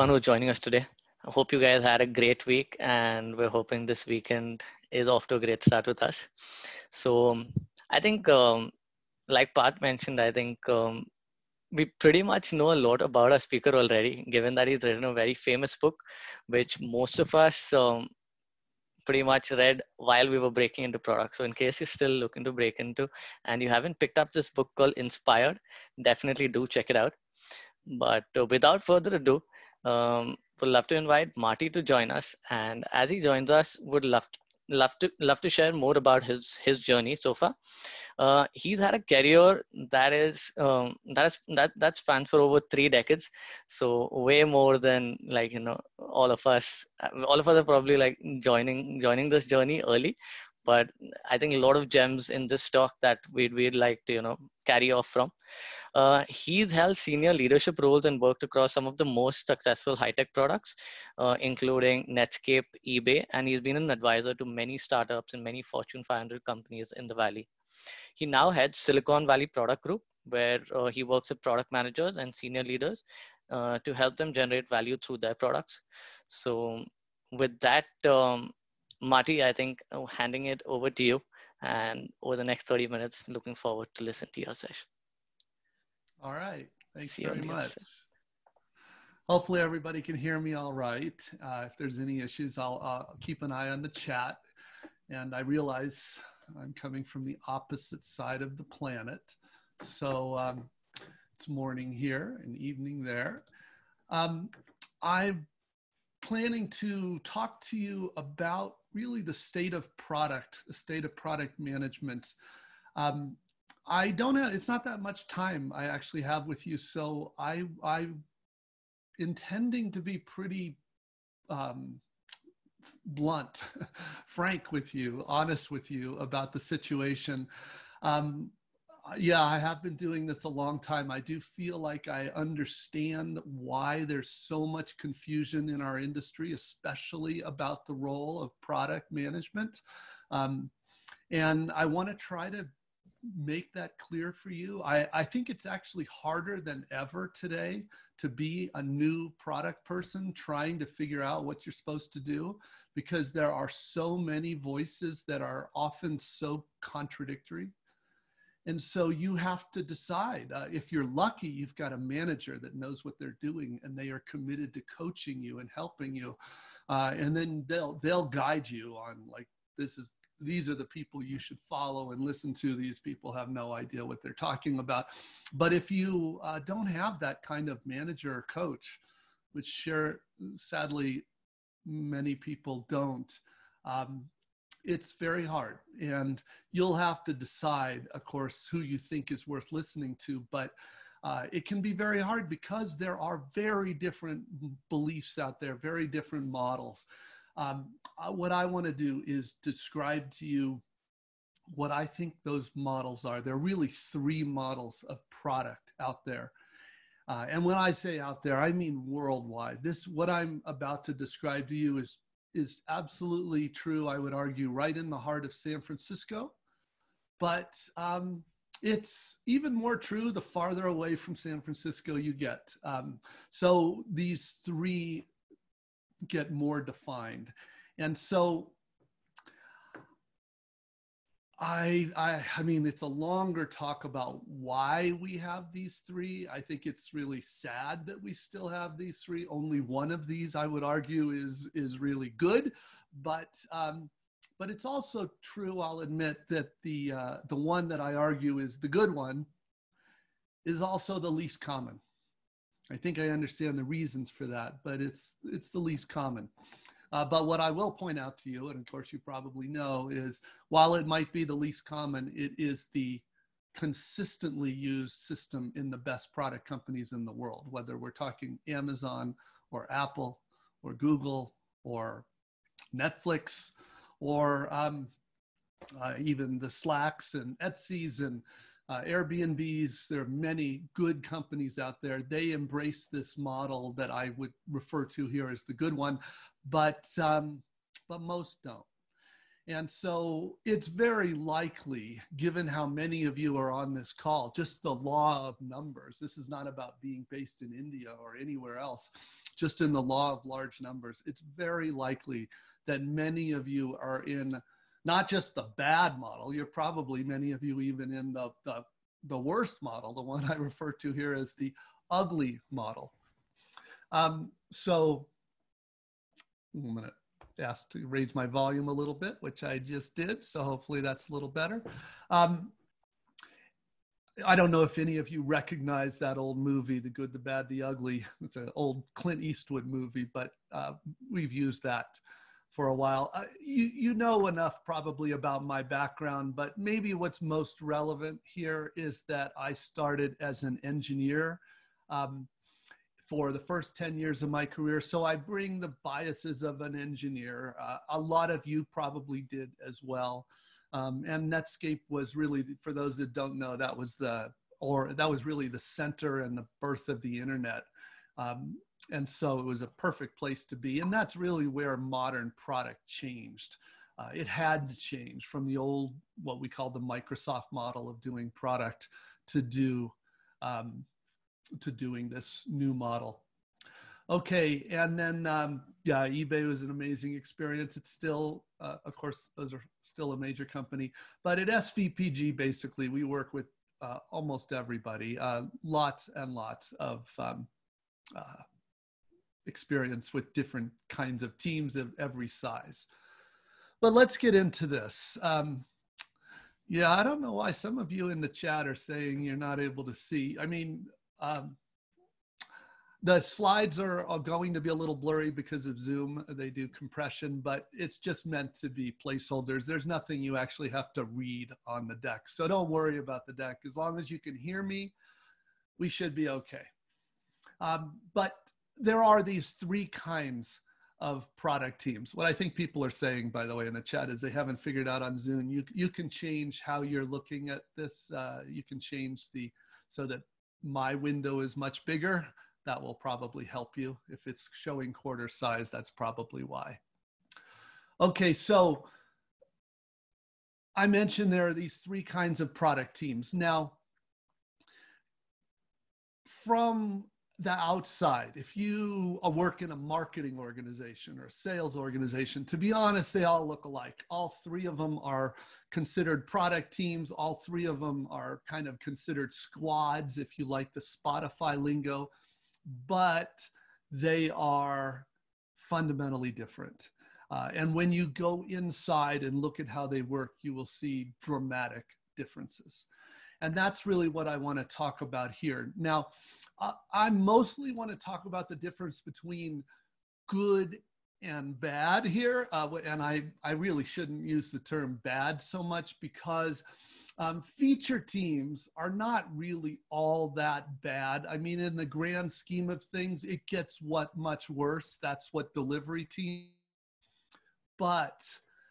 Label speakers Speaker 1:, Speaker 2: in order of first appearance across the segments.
Speaker 1: everyone who's joining us today. I hope you guys had a great week, and we're hoping this weekend is off to a great start with us. So, I think, like Parth mentioned, I think we pretty much know a lot about our speaker already, given that he's written a very famous book, which most of us pretty much read while we were breaking into products. So in case you're still looking to break into and you haven't picked up this book called Inspired, definitely do check it out. But without further ado, we'd love to invite Marty to join us. And as he joins us, would love to share more about his journey so far. He's had a career that spans for over 3 decades, so way more than all of us. All of us are probably like joining this journey early, but I think a lot of gems in this talk that we'd like to carry off from. He's held senior leadership roles and worked across some of the most successful high-tech products, including Netscape, eBay, and he's been an advisor to many startups and many Fortune 500 companies in the Valley. He now heads Silicon Valley Product Group, where he works with product managers and senior leaders to help them generate value through their products. So with that, Marty, I think handing it over to you, and over the next 30 minutes, looking forward to listen to your session.
Speaker 2: All right. Thanks very much. Hopefully everybody can hear me all right. If there's any issues, I'll keep an eye on the chat. And I realize I'm coming from the opposite side of the planet. So it's morning here and evening there. I'm planning to talk to you about really the state of product management. It's not that much time I actually have with you. So I'm intending to be pretty blunt, frank with you, honest with you about the situation. Yeah, I have been doing this a long time. I do feel like I understand why there's so much confusion in our industry, especially about the role of product management. And I want to try to make that clear for you. I think it's actually harder than ever today to be a new product person trying to figure out what you're supposed to do, because there are so many voices that are often so contradictory. And so you have to decide. If you're lucky, you've got a manager that knows what they're doing and they are committed to coaching you and helping you. And then they'll guide you on, like, these are the people you should follow and listen to. These people have no idea what they're talking about. But if you don't have that kind of manager or coach, which sadly many people don't, it's very hard. And you'll have to decide, of course, who you think is worth listening to. But it can be very hard because there are very different beliefs out there, very different models. What I want to do is describe to you what I think those models are. There are really 3 models of product out there. And when I say out there, I mean worldwide. What I'm about to describe to you is absolutely true, I would argue, right in the heart of San Francisco. But it's even more true the farther away from San Francisco you get. So these 3 get more defined. And so I mean, it's a longer talk about why we have these 3. I think it's really sad that we still have these 3. Only one of these, I would argue, is really good. But it's also true, I'll admit, that the one that I argue is the good one is also the least common. I think I understand the reasons for that, but it's the least common. But what I will point out to you, and of course you probably know, is while it might be the least common, it is the consistently used system in the best product companies in the world, whether we're talking Amazon or Apple or Google or Netflix or even the Slacks and Etsy's and Airbnbs. There are many good companies out there. They embrace this model that I would refer to here as the good one, but most don't. And so it's very likely, given how many of you are on this call, just the law of numbers. This is not about being based in India or anywhere else. just in the law of large numbers, it's very likely that many of you are in not just the bad model, you're probably, many of you, even in the worst model, the one I refer to here as the ugly model. So I'm going to ask to raise my volume a little bit, which I just did. So hopefully that's a little better. I don't know if any of you recognize that old movie, The Good, the Bad, the Ugly. It's an old Clint Eastwood movie, but we've used that for a while. You know enough probably about my background, but maybe what's most relevant here is that I started as an engineer for the first 10 years of my career. So I bring the biases of an engineer. A lot of you probably did as well. And Netscape was really, for those that don't know, that was really the center and the birth of the internet. And so it was a perfect place to be. And that's really where modern product changed. It had to change from the old, what we call the Microsoft model of doing product to doing this new model. Okay, and then, yeah, eBay was an amazing experience. It's still, of course, those are still a major company. But at SVPG, basically, we work with almost everybody, lots and lots of experience with different kinds of teams of every size. But let's get into this. Yeah, I don't know why some of you in the chat are saying you're not able to see. I mean, the slides are going to be a little blurry because of Zoom. They do compression, but it's just meant to be placeholders. There's nothing you actually have to read on the deck. So don't worry about the deck. As long as you can hear me, we should be okay. But there are these three kinds of product teams. What I think people are saying, by the way, in the chat is they haven't figured out on Zoom. You can change how you're looking at this. You can change so that my window is much bigger. That will probably help you. If it's showing quarter size, that's probably why. Okay, so I mentioned there are these three kinds of product teams. Now, from the outside, if you work in a marketing organization or a sales organization, to be honest, they all look alike. All three of them are considered product teams. All three of them are kind of considered squads, if you like the Spotify lingo. But they are fundamentally different. And when you go inside and look at how they work, you will see dramatic differences. And that's really what I want to talk about here. Now, I mostly want to talk about the difference between good and bad here. And I really shouldn't use the term bad so much because feature teams are not really all that bad. I mean, in the grand scheme of things, it gets much worse. That's what delivery teams. But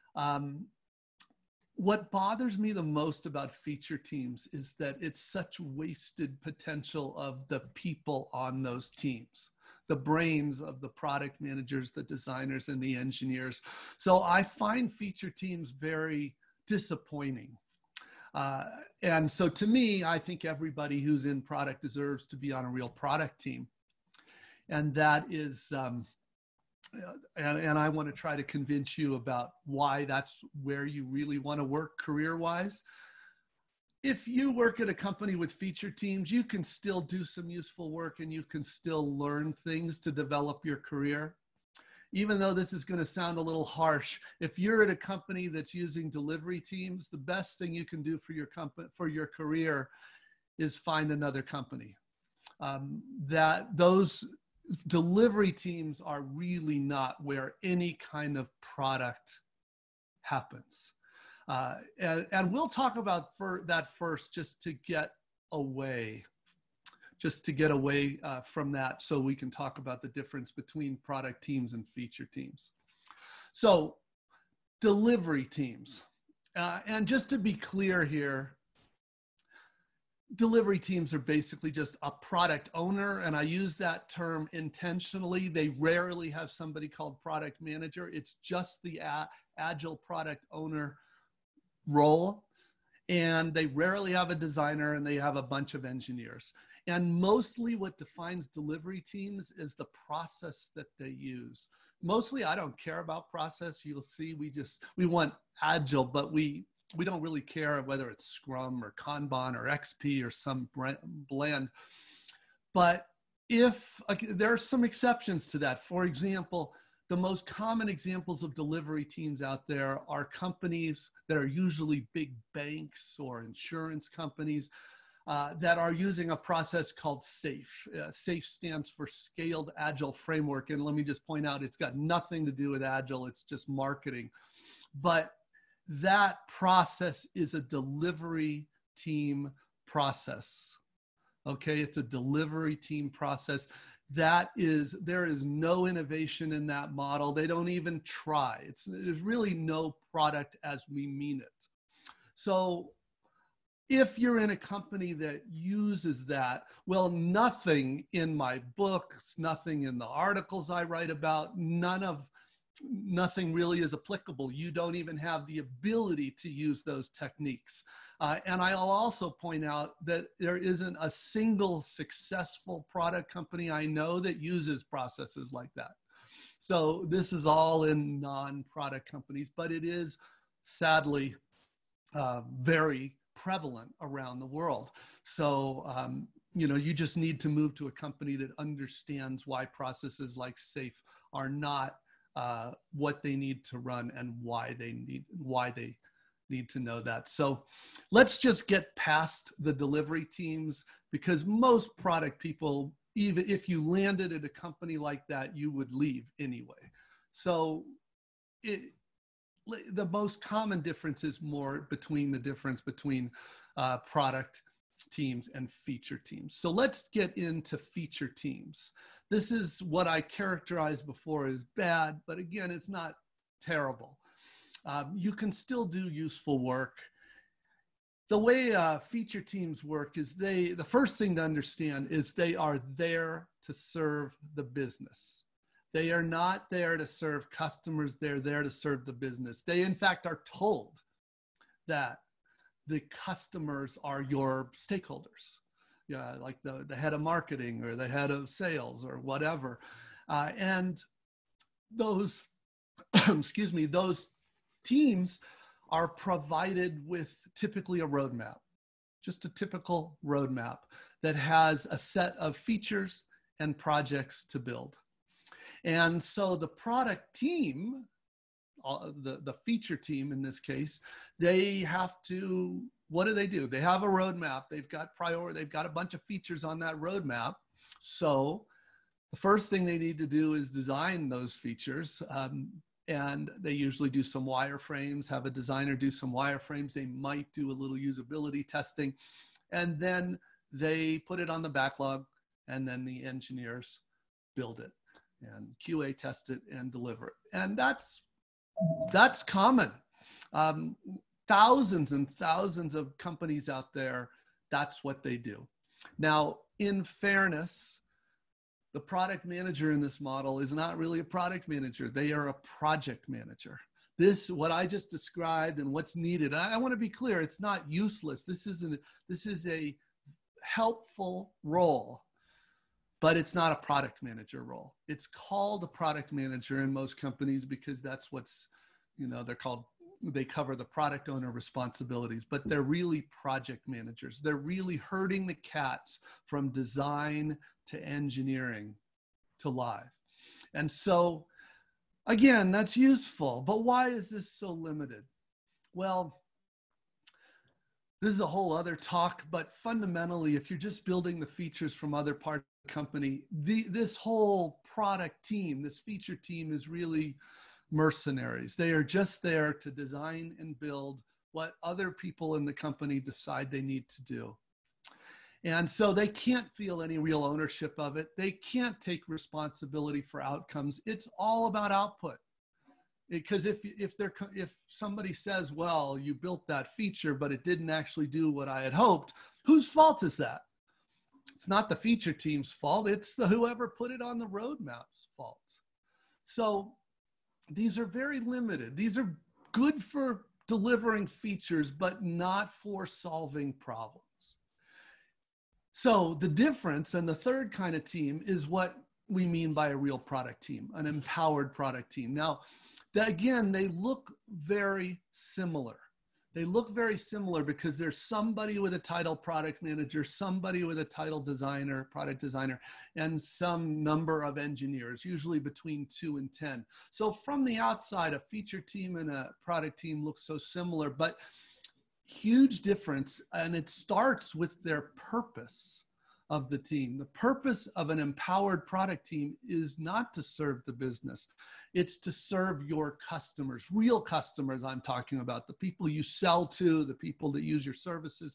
Speaker 2: what bothers me the most about feature teams is that it's such wasted potential of the people on those teams, the brains of the product managers, the designers, and the engineers. So I find feature teams very disappointing. And so to me, I think everybody who's in product deserves to be on a real product team. And that is, and I want to try to convince you about why that's where you really want to work career-wise. If you work at a company with feature teams, you can still do some useful work and you can still learn things to develop your career. Even though this is going to sound a little harsh, if you're at a company that's using delivery teams, the best thing you can do for your company, for your career, is find another company. Those delivery teams are really not where any kind of product happens. And we'll talk about that first, just to get away from that, so we can talk about the difference between product teams and feature teams. So delivery teams, and just to be clear here, delivery teams are basically just a product owner, and I use that term intentionally. They rarely have somebody called product manager. It's just the agile product owner role. And they rarely have a designer, and they have a bunch of engineers. And mostly what defines delivery teams is the process that they use. Mostly I don't care about process. You'll see we want agile, but we don't really care whether it's Scrum or Kanban or XP or some blend. But there are some exceptions to that. For example, the most common examples of delivery teams out there are companies that are usually big banks or insurance companies that are using a process called SAFe. SAFe stands for Scaled Agile Framework. And let me just point out, it's got nothing to do with Agile. It's just marketing. But that process is a delivery team process. Okay, it's a delivery team process. There is no innovation in that model. They don't even try. There's really no product as we mean it. So if you're in a company that uses that, well, nothing in my books, nothing in the articles I write about, nothing really is applicable. You don't even have the ability to use those techniques. And I'll also point out that there isn't a single successful product company I know that uses processes like that. So this is all in non-product companies, but it is sadly very prevalent around the world. So, you just need to move to a company that understands why processes like SAFe are not what they need to run and why they need to know that. So let's just get past the delivery teams, because most product people, even if you landed at a company like that, you would leave anyway. So the most common difference is more between product teams and feature teams. So let's get into feature teams. This is what I characterized before as bad, but again, it's not terrible. You can still do useful work. The way feature teams work is the first thing to understand is they are there to serve the business. They are not there to serve customers. They're there to serve the business. They, in fact, are told that the customers are your stakeholders. Yeah, like the head of marketing or the head of sales or whatever. And those, those teams are provided with typically a roadmap, just a typical roadmap that has a set of features and projects to build. And so the product team, the feature team in this case, they have to, what do? They have a roadmap. They've got a bunch of features on that roadmap. So the first thing they need to do is design those features. And they usually do some wireframes, have a designer do some wireframes. They might do a little usability testing. And then they put it on the backlog, and then the engineers build it and QA test it and deliver it. And that's common. Thousands and thousands of companies out there, that's what they do. Now, in fairness, the product manager in this model is not really a product manager. They are a project manager. What I just described and what's needed, I want to be clear, it's not useless. This is a helpful role, but it's not a product manager role. It's called a product manager in most companies because that's what's, they cover the product owner responsibilities, but they're really project managers. They're really herding the cats from design to engineering to live. And so, again, that's useful, but why is this so limited? Well, this is a whole other talk, but fundamentally, if you're just building the features from other parts of the company, this whole product team, this feature team is really mercenaries. They are just there to design and build what other people in the company decide they need to do. And so they can't feel any real ownership of it. They can't take responsibility for outcomes. It's all about output. Because if somebody says, well, you built that feature, but it didn't actually do what I had hoped, whose fault is that? It's not the feature team's fault. It's whoever put it on the roadmap's fault. So these are very limited. These are good for delivering features, but not for solving problems. So the difference, and the third kind of team, is what we mean by a real product team, an empowered product team. Now, again, they look very similar. They look very similar because there's somebody with a title product manager, somebody with a title designer, product designer, and some number of engineers, usually between 2 and 10. So from the outside, a feature team and a product team look so similar, but huge difference. And it starts with their purpose of the team. The purpose of an empowered product team is not to serve the business. It's to serve your customers, real customers I'm talking about, the people you sell to, the people that use your services.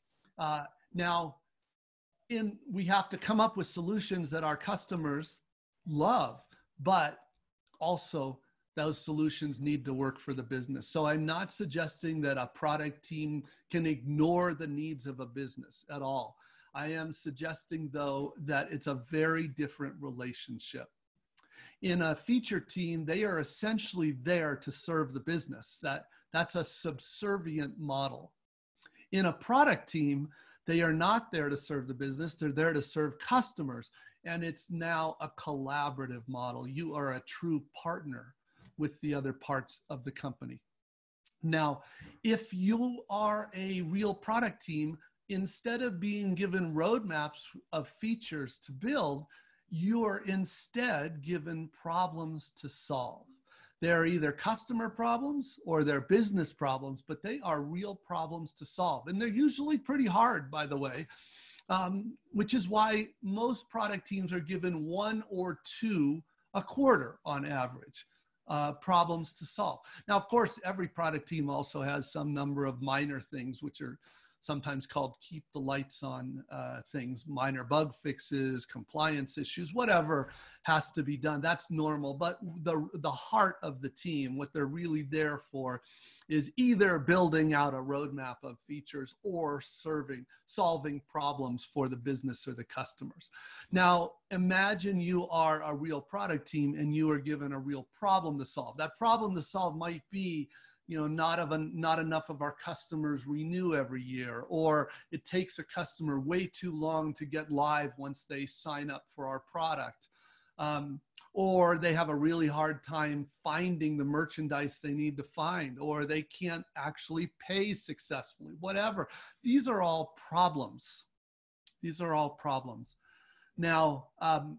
Speaker 2: Now, we have to come up with solutions that our customers love, but also those solutions need to work for the business. So I'm not suggesting that a product team can ignore the needs of a business at all. I am suggesting, though, that it's a very different relationship. In a feature team, they are essentially there to serve the business. That's a subservient model. In a product team, they are not there to serve the business. They're there to serve customers. And it's now a collaborative model. You are a true partner with the other parts of the company. Now, if you are a real product team, instead of being given roadmaps of features to build, you are instead given problems to solve. They're either customer problems or they're business problems, but they are real problems to solve. And they're usually pretty hard, by the way, which is why most product teams are given 1 or 2 a quarter on average. Problems to solve. Now, of course, every product team also has some number of minor things, which are sometimes called keep the lights on things, minor bug fixes, compliance issues, whatever has to be done. That's normal. But the heart of the team, what they're really there for, is either building out a roadmap of features or solving problems for the business or the customers. Now, imagine you are a real product team and you are given a real problem to solve. That problem to solve might be, not enough of our customers renew every year, or it takes a customer way too long to get live once they sign up for our product. Or they have a really hard time finding the merchandise they need to find, or they can't actually pay successfully, whatever. These are all problems. These are all problems. Now,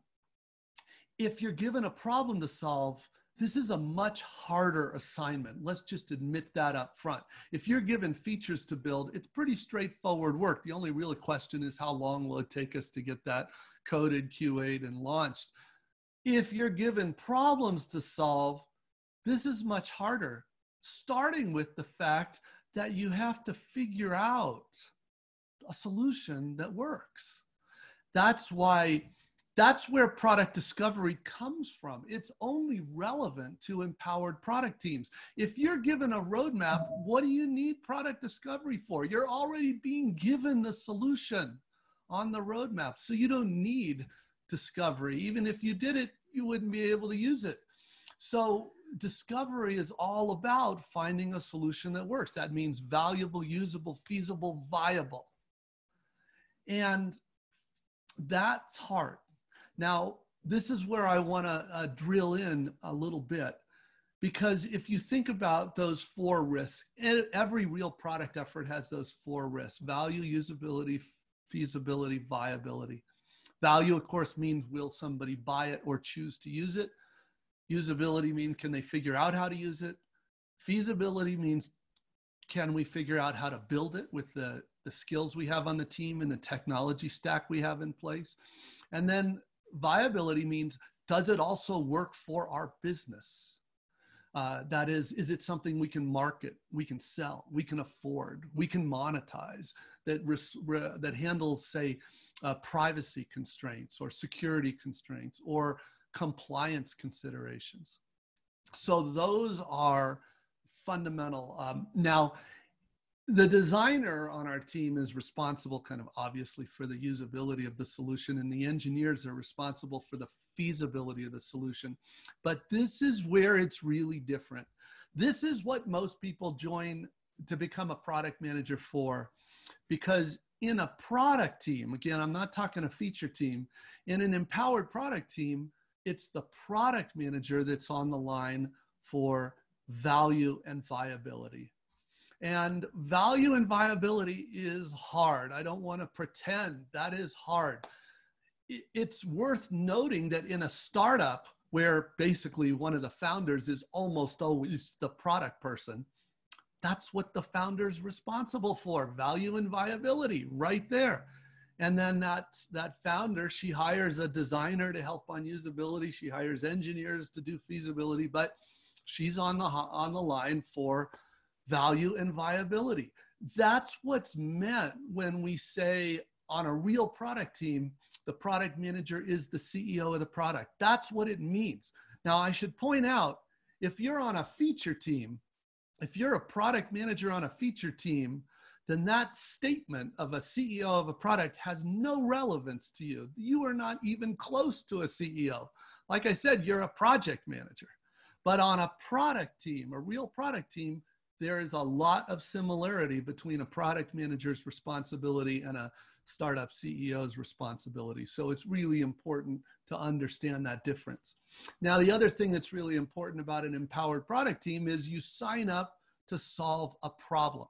Speaker 2: if you're given a problem to solve, this is a much harder assignment. Let's just admit that up front. If you're given features to build, it's pretty straightforward work. The only real question is how long will it take us to get that coded, QA'd, and launched. If you're given problems to solve, this is much harder, starting with the fact that you have to figure out a solution that works. That's where product discovery comes from. It's only relevant to empowered product teams. If you're given a roadmap, what do you need product discovery for? You're already being given the solution on the roadmap, so you don't need discovery. Even if you did it, you wouldn't be able to use it. So discovery is all about finding a solution that works. That means valuable, usable, feasible, viable. And that's hard. Now, this is where I want to drill in a little bit, because if you think about those 4 risks, every real product effort has those 4 risks: value, usability, feasibility, viability. Value, of course, means will somebody buy it or choose to use it? Usability means can they figure out how to use it? Feasibility means can we figure out how to build it with the skills we have on the team and the technology stack we have in place? And then viability means, does it also work for our business? That is it something we can market, we can sell, we can afford, we can monetize, that handles, say, privacy constraints or security constraints or compliance considerations? So those are fundamental. Now, the designer on our team is responsible kind of obviously for the usability of the solution, and the engineers are responsible for the feasibility of the solution. But this is where it's really different. This is what most people join to become a product manager for, because in a product team, again, I'm not talking a feature team, in an empowered product team, it's the product manager that's on the line for value and viability. And value and viability is hard. I don't want to pretend that is hard. It's worth noting that in a startup where basically one of the founders is almost always the product person, that's what the founder's responsible for, value and viability right there. And then that founder, she hires a designer to help on usability. She hires engineers to do feasibility, but she's on the line for value and viability. That's what's meant when we say on a real product team, the product manager is the CEO of the product. That's what it means. Now, I should point out, if you're on a feature team, if you're a product manager on a feature team, then that statement of a CEO of a product has no relevance to you. You are not even close to a CEO. Like I said, you're a project manager. But on a product team, a real product team, there is a lot of similarity between a product manager's responsibility and a startup CEO's responsibility. So it's really important to understand that difference. Now, the other thing that's really important about an empowered product team is you sign up to solve a problem.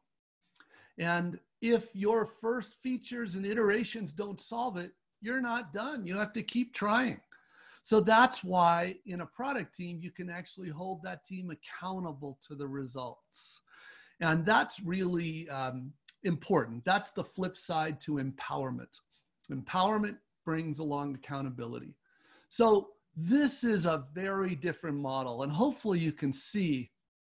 Speaker 2: And if your first features and iterations don't solve it, you're not done. You have to keep trying. So that's why in a product team, you can actually hold that team accountable to the results. And that's really important. That's the flip side to empowerment. Empowerment brings along accountability. So this is a very different model. And hopefully you can see,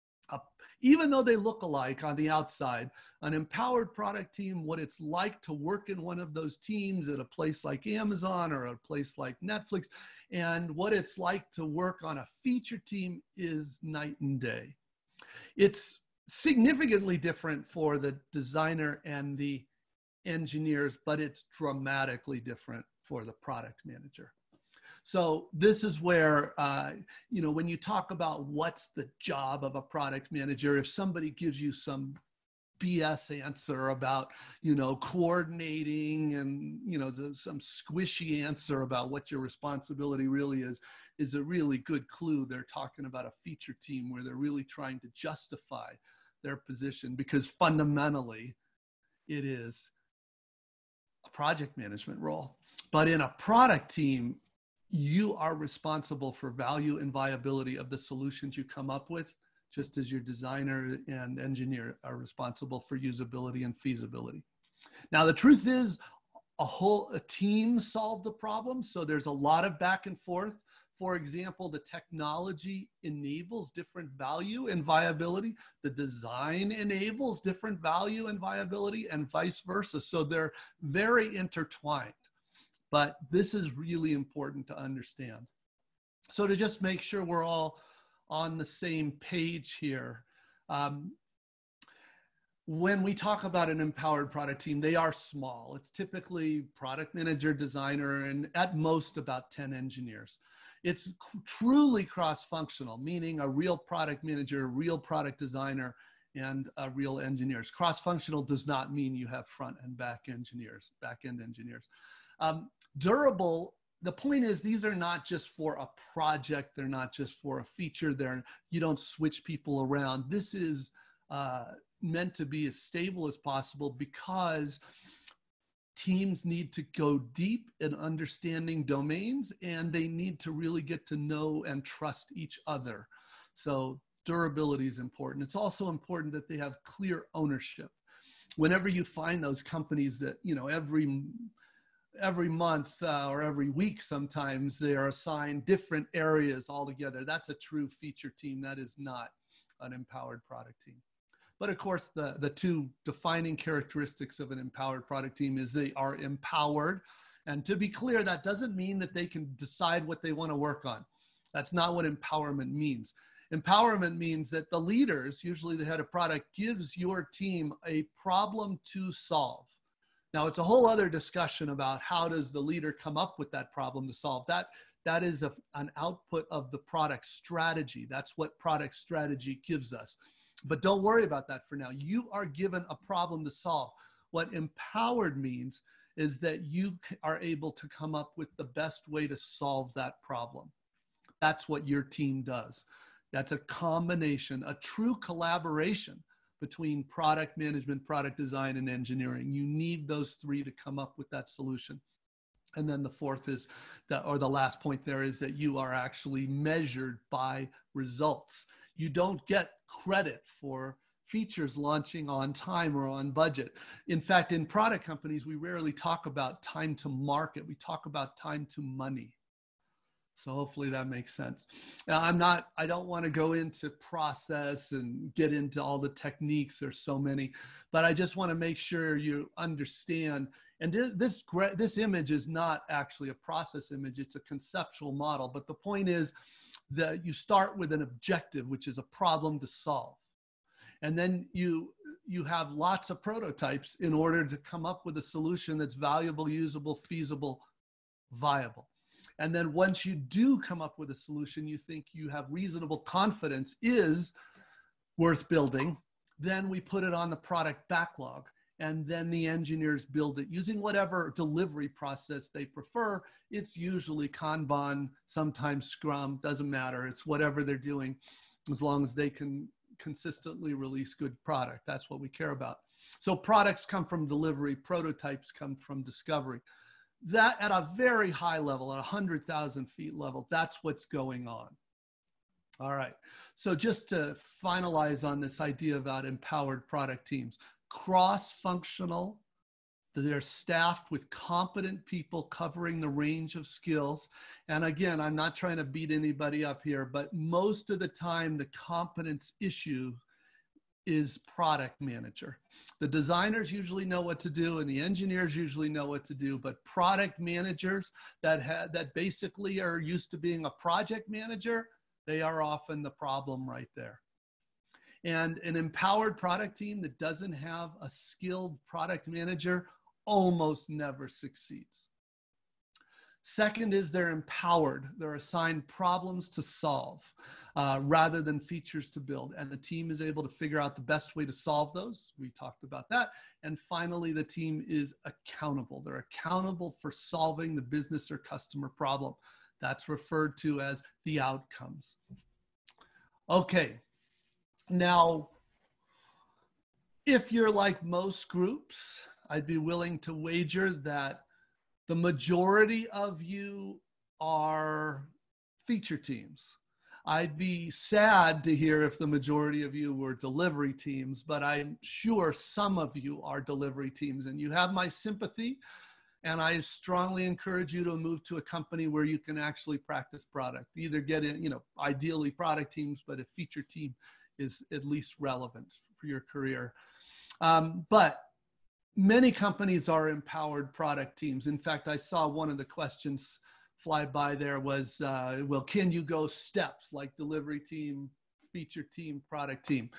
Speaker 2: even though they look alike on the outside, an empowered product team, what it's like to work in one of those teams at a place like Amazon or a place like Netflix, and what it's like to work on a feature team is night and day. It's significantly different for the designer and the engineers, but it's dramatically different for the product manager. So this is where, when you talk about what's the job of a product manager, if somebody gives you some BS answer about, coordinating and, some squishy answer about what your responsibility really is a really good clue. They're talking about a feature team where they're really trying to justify their position, because fundamentally it is a project management role. But in a product team, you are responsible for value and viability of the solutions you come up with, just as your designer and engineer are responsible for usability and feasibility. Now, the truth is, a team solved the problem, so there's a lot of back and forth. For example, the technology enables different value and viability. The design enables different value and viability, and vice versa. So they're very intertwined. But this is really important to understand. So to just make sure we're all on the same page here, when we talk about an empowered product team, they are small. It's typically product manager, designer, and at most about 10 engineers. It's truly cross-functional, meaning a real product manager, a real product designer, and real engineers. Cross-functional does not mean you have front and back-end engineers. Durable, the point is, these are not just for a project. They're not just for a feature. You don't switch people around. This is meant to be as stable as possible, because teams need to go deep in understanding domains, and they need to really get to know and trust each other. So durability is important. It's also important that they have clear ownership. Whenever you find those companies that, every month or every week, sometimes they are assigned different areas altogether, that's a true feature team. That is not an empowered product team. But of course, the two defining characteristics of an empowered product team is they are empowered. And to be clear, that doesn't mean that they can decide what they want to work on. That's not what empowerment means. Empowerment means that the leaders, usually the head of product, gives your team a problem to solve. Now, it's a whole other discussion about how does the leader come up with that problem to solve. That is an output of the product strategy. That's what product strategy gives us. But don't worry about that for now. You are given a problem to solve. What empowered means is that you are able to come up with the best way to solve that problem. That's what your team does. That's a combination, a true collaboration between product management, product design, and engineering. You need those three to come up with that solution. And then the fourth is that, or the last point there, is that you are actually measured by results. You don't get credit for features launching on time or on budget. In fact, in product companies, we rarely talk about time to market. We talk about time to money. So hopefully that makes sense. Now, I don't want to go into process and get into all the techniques. There's so many, but I just want to make sure you understand. And this image is not actually a process image. It's a conceptual model. But the point is that you start with an objective, which is a problem to solve. And then you have lots of prototypes in order to come up with a solution that's valuable, usable, feasible, viable. And then once you do come up with a solution you think you have reasonable confidence is worth building, then we put it on the product backlog. And then the engineers build it using whatever delivery process they prefer. It's usually Kanban, sometimes Scrum, doesn't matter. It's whatever they're doing, as long as they can consistently release good product. That's what we care about. So products come from delivery, prototypes come from discovery. That at a very high level, at 100,000 feet level, that's what's going on. All right. So just to finalize on this idea about empowered product teams, cross-functional, they're staffed with competent people covering the range of skills. And again, I'm not trying to beat anybody up here, but most of the time the competence issue is product manager. The designers usually know what to do and the engineers usually know what to do, but product managers that basically are used to being a project manager, they are often the problem right there. And an empowered product team that doesn't have a skilled product manager almost never succeeds. Second is they're empowered. They're assigned problems to solve rather than features to build. And the team is able to figure out the best way to solve those. We talked about that. And finally, the team is accountable. They're accountable for solving the business or customer problem. That's referred to as the outcomes. Okay. Now, if you're like most groups, I'd be willing to wager that the majority of you are feature teams. I'd be sad to hear if the majority of you were delivery teams, but I'm sure some of you are delivery teams and you have my sympathy. And I strongly encourage you to move to a company where you can actually practice product. Either get in, ideally product teams, but a feature team is at least relevant for your career. But many companies are empowered product teams. In fact, I saw one of the questions fly by there was, well, can you go steps like delivery team, feature team, product team?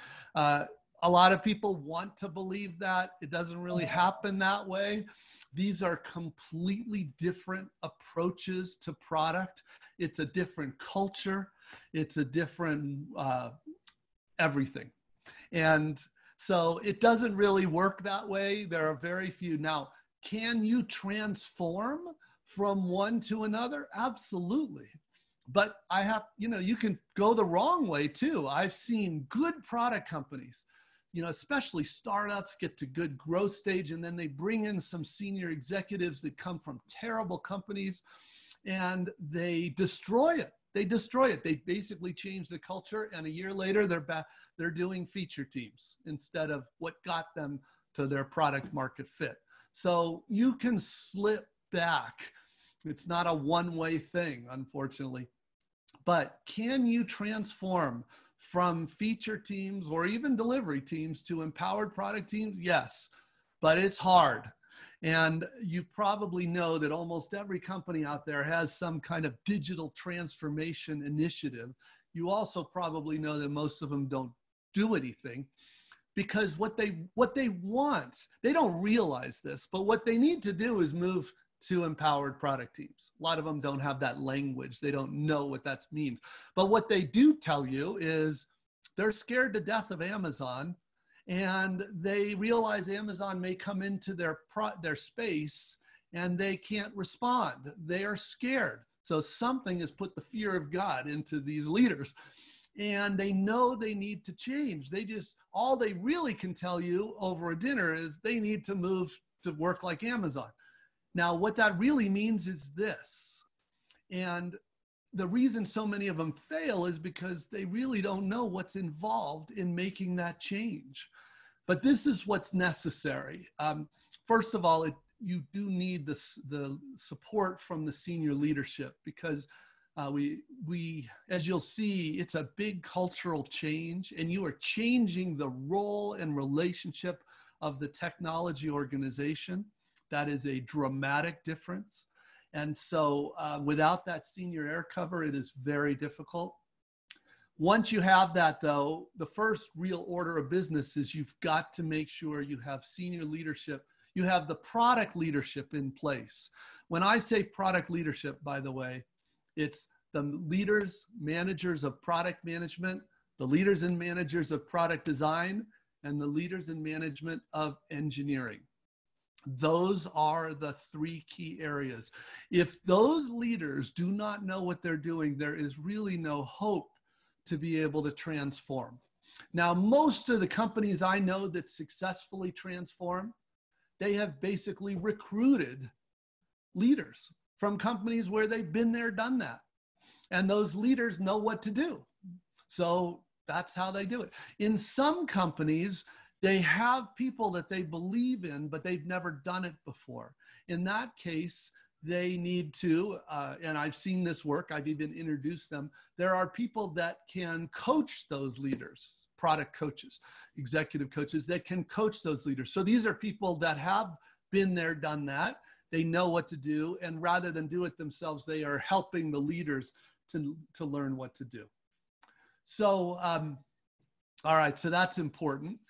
Speaker 2: A lot of people want to believe that. It doesn't really happen that way. These are completely different approaches to product. It's a different culture. It's a different everything. And so it doesn't really work that way. There are very few. Now, can you transform from one to another? Absolutely. But you can go the wrong way too. I've seen good product companies, especially startups get to good growth stage and then they bring in some senior executives that come from terrible companies and they destroy it. They basically change the culture and a year later they're doing feature teams instead of what got them to their product market fit. So you can slip back. It's not a one-way thing, unfortunately. But can you transform from feature teams or even delivery teams to empowered product teams? Yes, but it's hard. And you probably know that almost every company out there has some kind of digital transformation initiative. You also probably know that most of them don't do anything because what they want, they don't realize this, but what they need to do is move to empowered product teams. A lot of them don't have that language. They don't know what that means. But what they do tell you is they're scared to death of Amazon and they realize Amazon may come into their space and they can't respond. They are scared. So something has put the fear of God into these leaders, and they know they need to change. All they really can tell you over a dinner is they need to move to work like Amazon. Now, what that really means is this. And the reason so many of them fail is because they really don't know what's involved in making that change. But this is what's necessary. First of all, you do need the support from the senior leadership, because we, as you'll see, it's a big cultural change, and you are changing the role and relationship of the technology organization. That is a dramatic difference. And so without that senior air cover, it is very difficult. Once you have that, though, the first real order of business is you've got to make sure you have senior leadership. You have the product leadership in place. When I say product leadership, by the way, it's the leaders, managers of product management, the leaders and managers of product design, and the leaders and management of engineering. Those are the three key areas. If those leaders do not know what they're doing, there is really no hope to be able to transform. Now, most of the companies I know that successfully transform, they have basically recruited leaders from companies where they've been there, done that. And those leaders know what to do. So that's how they do it. In some companies, they have people that they believe in, but they've never done it before. In that case, they need to, and I've seen this work, I've even introduced them. There are people that can coach those leaders, product coaches, executive coaches that can coach those leaders. So these are people that have been there, done that. They know what to do. And rather than do it themselves, they are helping the leaders to learn what to do. So, all right, so that's important.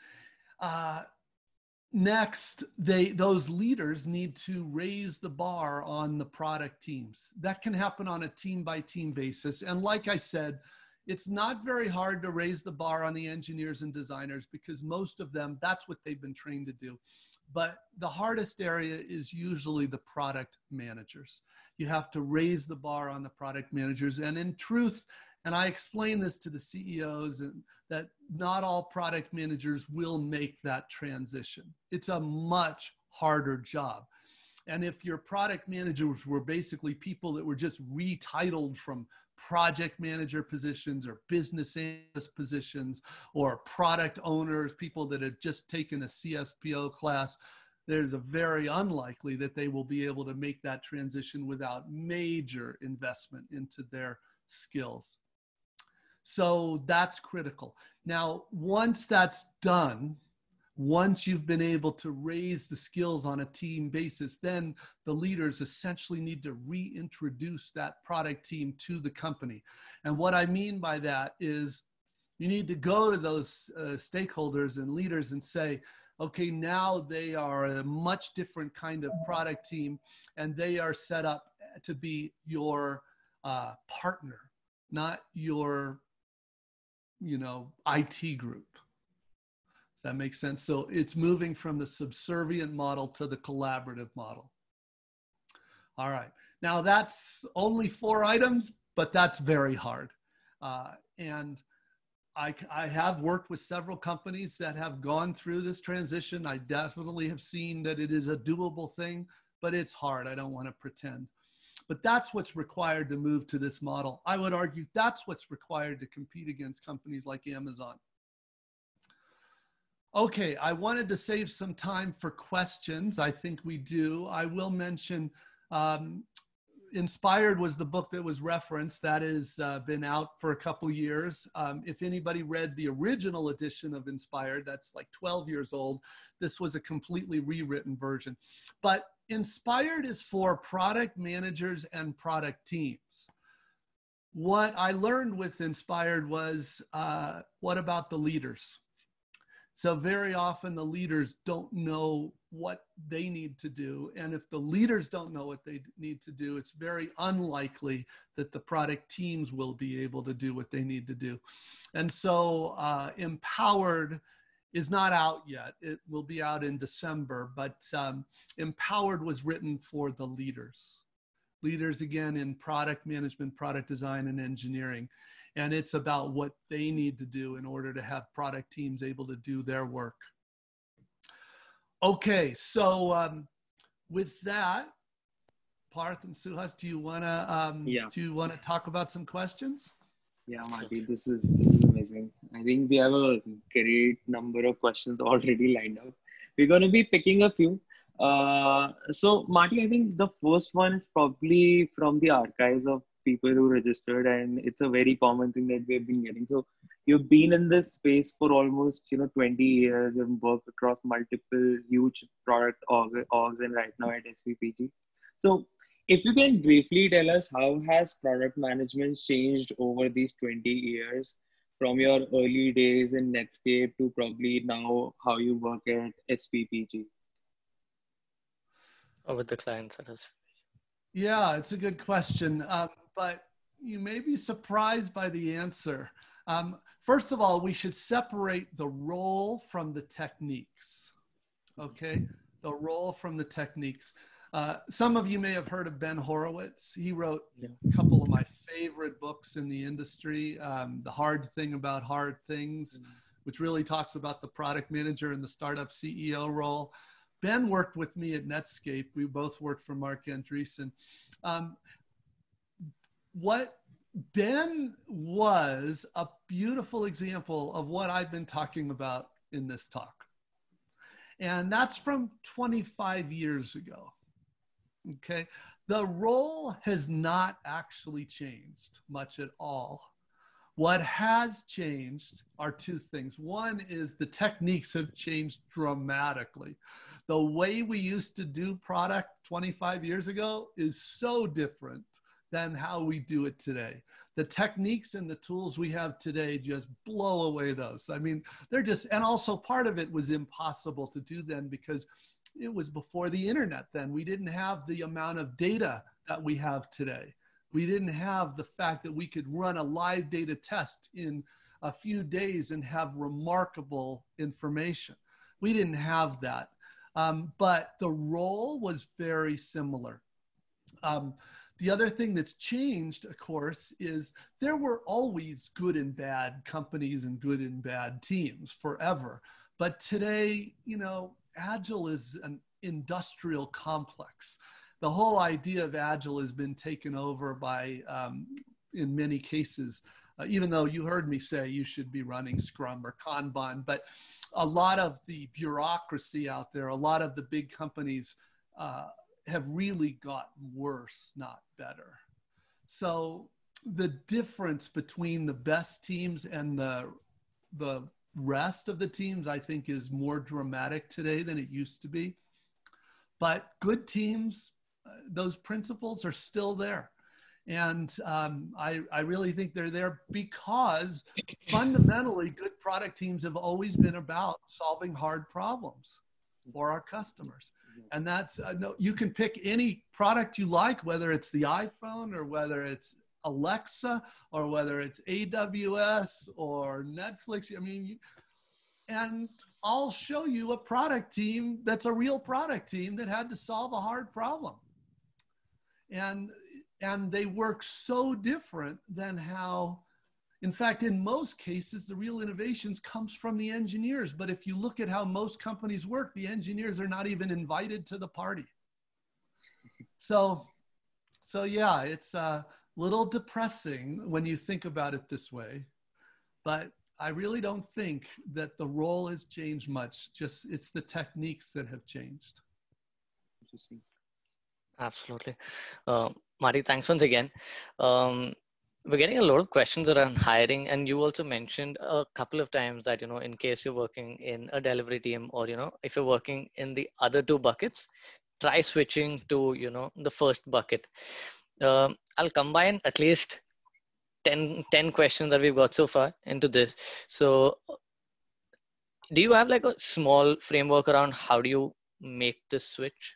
Speaker 2: Next, those leaders need to raise the bar on the product teams. That can happen on a team-by-team basis. And like I said, it's not very hard to raise the bar on the engineers and designers, because most of them, that's what they've been trained to do. But the hardest area is usually the product managers. You have to raise the bar on the product managers. And in truth, and I explain this to the CEOs, and that not all product managers will make that transition. It's a much harder job. And if your product managers were basically people that were just retitled from project manager positions or business analyst positions or product owners, people that have just taken a CSPO class, there's a very unlikely that they will be able to make that transition without major investment into their skills. So that's critical. Now, once that's done, once you've been able to raise the skills on a team basis, then the leaders essentially need to reintroduce that product team to the company. And what I mean by that is you need to go to those stakeholders and leaders and say, okay, now they are a much different kind of product team, and they are set up to be your partner, not your IT group. Does that make sense? So it's moving from the subservient model to the collaborative model. All right. Now that's only 4 items, but that's very hard. And I have worked with several companies that have gone through this transition. I definitely have seen that it is a doable thing, but it's hard. I don't want to pretend. But that's what's required to move to this model. I would argue that's what's required to compete against companies like Amazon. Okay, I wanted to save some time for questions. I think we do. I will mention Inspired was the book that was referenced. That has been out for a couple years. If anybody read the original edition of Inspired, that's like 12 years old. This was a completely rewritten version. But Inspired is for product managers and product teams. What I learned with Inspired was, what about the leaders? So very often the leaders don't know what they need to do. And if the leaders don't know what they need to do, it's very unlikely that the product teams will be able to do what they need to do. And so Empowered is not out yet. It will be out in December, but Empowered was written for the leaders. Leaders, again, in product management, product design, and engineering. And it's about what they need to do in order to have product teams able to do their work. Okay, so with that, Parth and Suhas, do you want to talk about some questions?
Speaker 3: Yeah, Marty, this is amazing. I think we have a great number of questions already lined up. We're going to be picking a few. So, Marty, I think the first one is probably from the archives of people who registered, and it's a very common thing that we've been getting. So, you've been in this space for almost 20 years and worked across multiple huge product orgs and right now at SVPG. So, if you can briefly tell us, how has product management changed over these 20 years from your early days in Netscape to probably now how you work at SVPG?
Speaker 1: Or with the clients at us?
Speaker 2: Yeah, it's a good question, but you may be surprised by the answer. First of all, we should separate the role from the techniques, okay? The role from the techniques. Some of you may have heard of Ben Horowitz. He wrote a couple of my favorite books in the industry, The Hard Thing About Hard Things, which really talks about the product manager and the startup CEO role. Ben worked with me at Netscape. We both worked for Mark Andreessen. What Ben was a beautiful example of what I've been talking about in this talk. And that's from 25 years ago. Okay, the role has not actually changed much at all. What has changed are two things. One is the techniques have changed dramatically. The way we used to do product 25 years ago is so different than how we do it today. The techniques and the tools we have today just blow away those. I mean, they're just, and also part of it was impossible to do then because it was before the internet then. We didn't have the amount of data that we have today. We didn't have the fact that we could run a live data test in a few days and have remarkable information. We didn't have that. But the role was very similar. The other thing that's changed, of course, is there were always good and bad companies and good and bad teams forever. But today, Agile is an industrial complex. The whole idea of Agile has been taken over by, in many cases, even though you heard me say you should be running Scrum or Kanban, but a lot of the bureaucracy out there, a lot of the big companies have really gotten worse, not better. So the difference between the best teams and the rest of the teams, I think, is more dramatic today than it used to be. But good teams, those principles are still there. And I really think they're there because fundamentally good product teams have always been about solving hard problems for our customers. And that's, no, you can pick any product you like, whether it's the iPhone or whether it's Alexa or whether it's AWS or Netflix. I mean, and I'll show you a product team that's a real product team that had to solve a hard problem. And they work so different than how, in fact, in most cases, the real innovations comes from the engineers. But if you look at how most companies work, the engineers are not even invited to the party. So yeah, it's a little depressing when you think about it this way. But I really don't think that the role has changed much. Just it's the techniques that have changed.
Speaker 3: Interesting.
Speaker 1: Absolutely. Marty, thanks once again. We're getting a lot of questions around hiring, and you also mentioned a couple of times that, in case you're working in a delivery team or, if you're working in the other two buckets, try switching to, the first bucket. I'll combine at least 10 questions that we've got so far into this. So do you have like a small framework around how do you make this switch?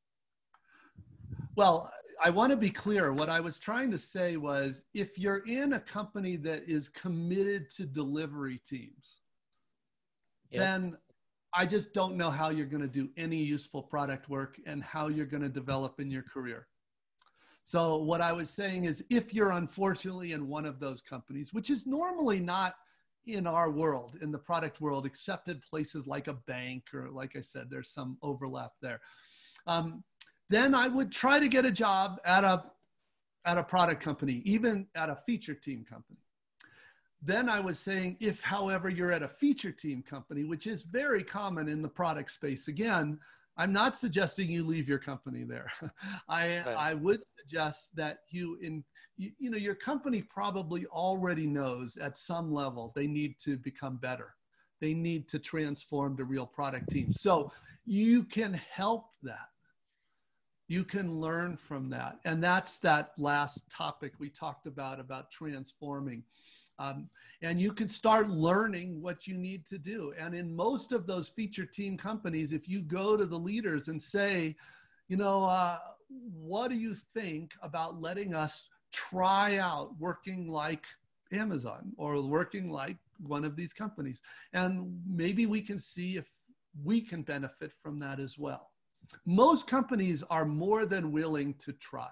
Speaker 2: Well, I want to be clear. What I was trying to say was, if you're in a company that is committed to delivery teams,
Speaker 1: Yep.
Speaker 2: then I just don't know how you're going to do any useful product work and how you're going to develop in your career. So what I was saying is, if you're unfortunately in one of those companies, which is normally not in our world, in the product world, except in places like a bank, or like I said, there's some overlap there. Then I would try to get a job at a product company, even at a feature team company. Then I was saying, if, however, you're at a feature team company, which is very common in the product space, again, I'm not suggesting you leave your company there. I would suggest that you know, your company probably already knows at some level they need to become better. They need to transform to real product teams. So you can help that. You can learn from that. And that's that last topic we talked about transforming. And you can start learning what you need to do. And in most of those feature team companies, if you go to the leaders and say, you know, what do you think about letting us try out working like Amazon or working like one of these companies? And maybe we can see if we can benefit from that as well. Most companies are more than willing to try.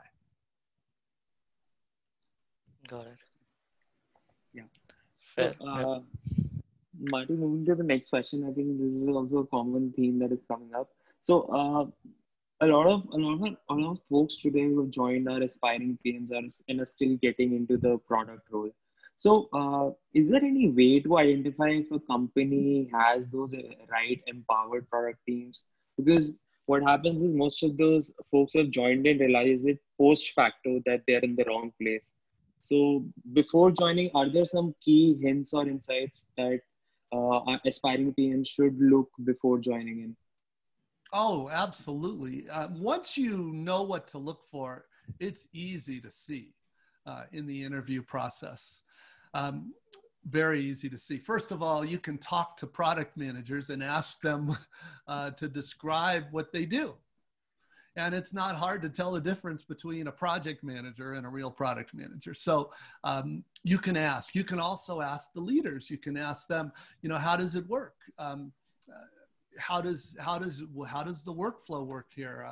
Speaker 1: Got it.
Speaker 3: Yeah.
Speaker 1: Fair.
Speaker 3: So, Marty, moving to the next question, I think this is also a common theme that is coming up. So, a lot of folks today who have joined our aspiring PMs are still getting into the product role. So, is there any way to identify if a company has those right empowered product teams? Because what happens is most of those folks who have joined and realize it post facto that they're in the wrong place. So, before joining, are there some key hints or insights that our aspiring PMs should look before joining in?
Speaker 2: Oh, absolutely. Once you know what to look for, it's easy to see in the interview process. Very easy to see. First of all, you can talk to product managers and ask them to describe what they do. And it's not hard to tell the difference between a project manager and a real product manager. So you can ask. You can also ask the leaders. You can ask them, you know, how does it work? How does the workflow work here?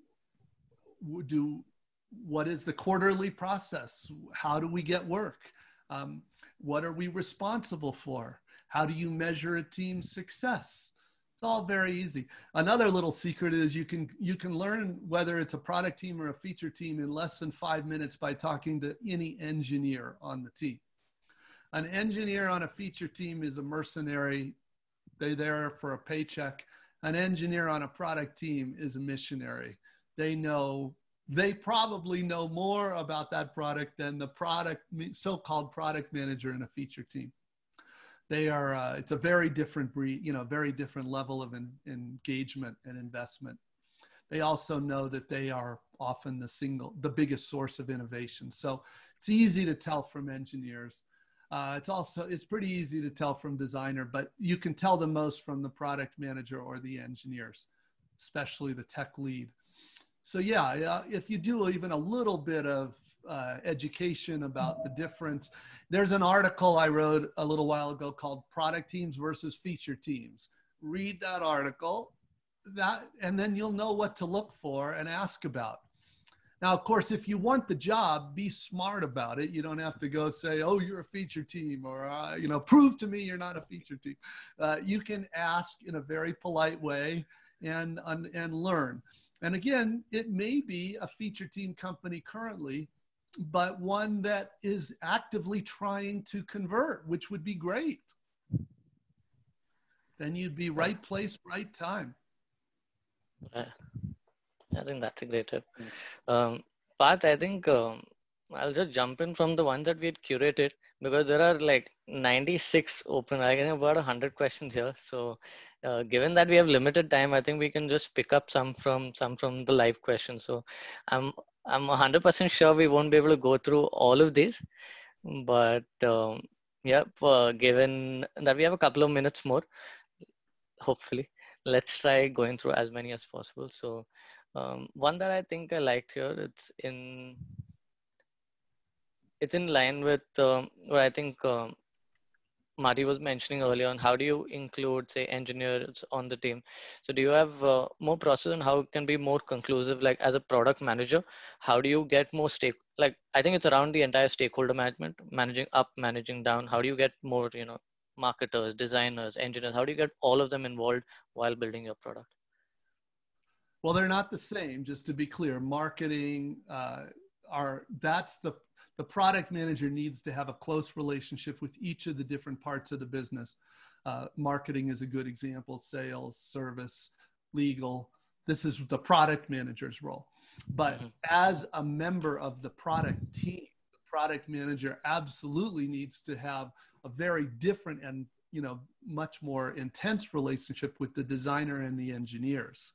Speaker 2: What is the quarterly process? How do we get work? What are we responsible for? How do you measure a team's success? It's all very easy. Another little secret is you can learn whether it's a product team or a feature team in less than 5 minutes by talking to any engineer on the team. An engineer on a feature team is a mercenary. They're there for a paycheck. An engineer on a product team is a missionary. They probably know more about that product than the so-called product manager in a feature team. They are, it's a very different breed, you know, very different level of engagement and investment. They also know that they are often the biggest source of innovation. So it's easy to tell from engineers. It's pretty easy to tell from designer, but you can tell the most from the product manager or the engineers, especially the tech lead. So yeah, if you do even a little bit of education about the difference, there's an article I wrote a little while ago called Product Teams versus Feature Teams. Read that article, and then you'll know what to look for and ask about. Now, of course, if you want the job, be smart about it. You don't have to go say, oh, you're a feature team, or, you know, prove to me you're not a feature team. You can ask in a very polite way and learn. And again, it may be a feature team company currently, but one that is actively trying to convert, which would be great. Then you'd be right place, right time.
Speaker 1: Right. I think that's a great tip. Parth, I think I'll just jump in from the one that we had curated, because there are like 96 open, I think about 100 questions here. So given that we have limited time, I think we can just pick up some from the live questions. So I'm 100% sure we won't be able to go through all of these, but given that we have a couple of minutes more, hopefully, let's try going through as many as possible. So one that I think I liked here, it's in line with what I think Marty was mentioning earlier on, how do you include, say, engineers on the team? So do you have more process on how it can be more conclusive? Like as a product manager, how do you get more like I think it's around the entire stakeholder management, managing up, managing down. How do you get more, marketers, designers, engineers? How do you get all of them involved while building your product?
Speaker 2: Well, they're not the same, just to be clear. Marketing the product manager needs to have a close relationship with each of the different parts of the business. Marketing is a good example, sales, service, legal. This is the product manager's role. But as a member of the product team, the product manager absolutely needs to have a very different and much more intense relationship with the designer and the engineers.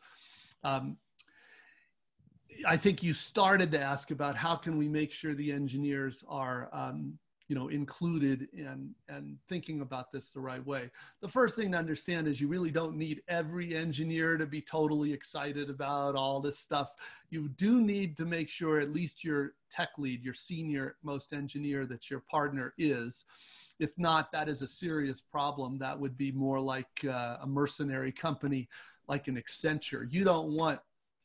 Speaker 2: I think you started to ask about how can we make sure the engineers are, included and thinking about this the right way. The first thing to understand is you really don't need every engineer to be totally excited about all this stuff. You do need to make sure at least your tech lead, your senior most engineer that your partner is. If not, that is a serious problem. That would be more like a mercenary company like an Accenture. You don't want,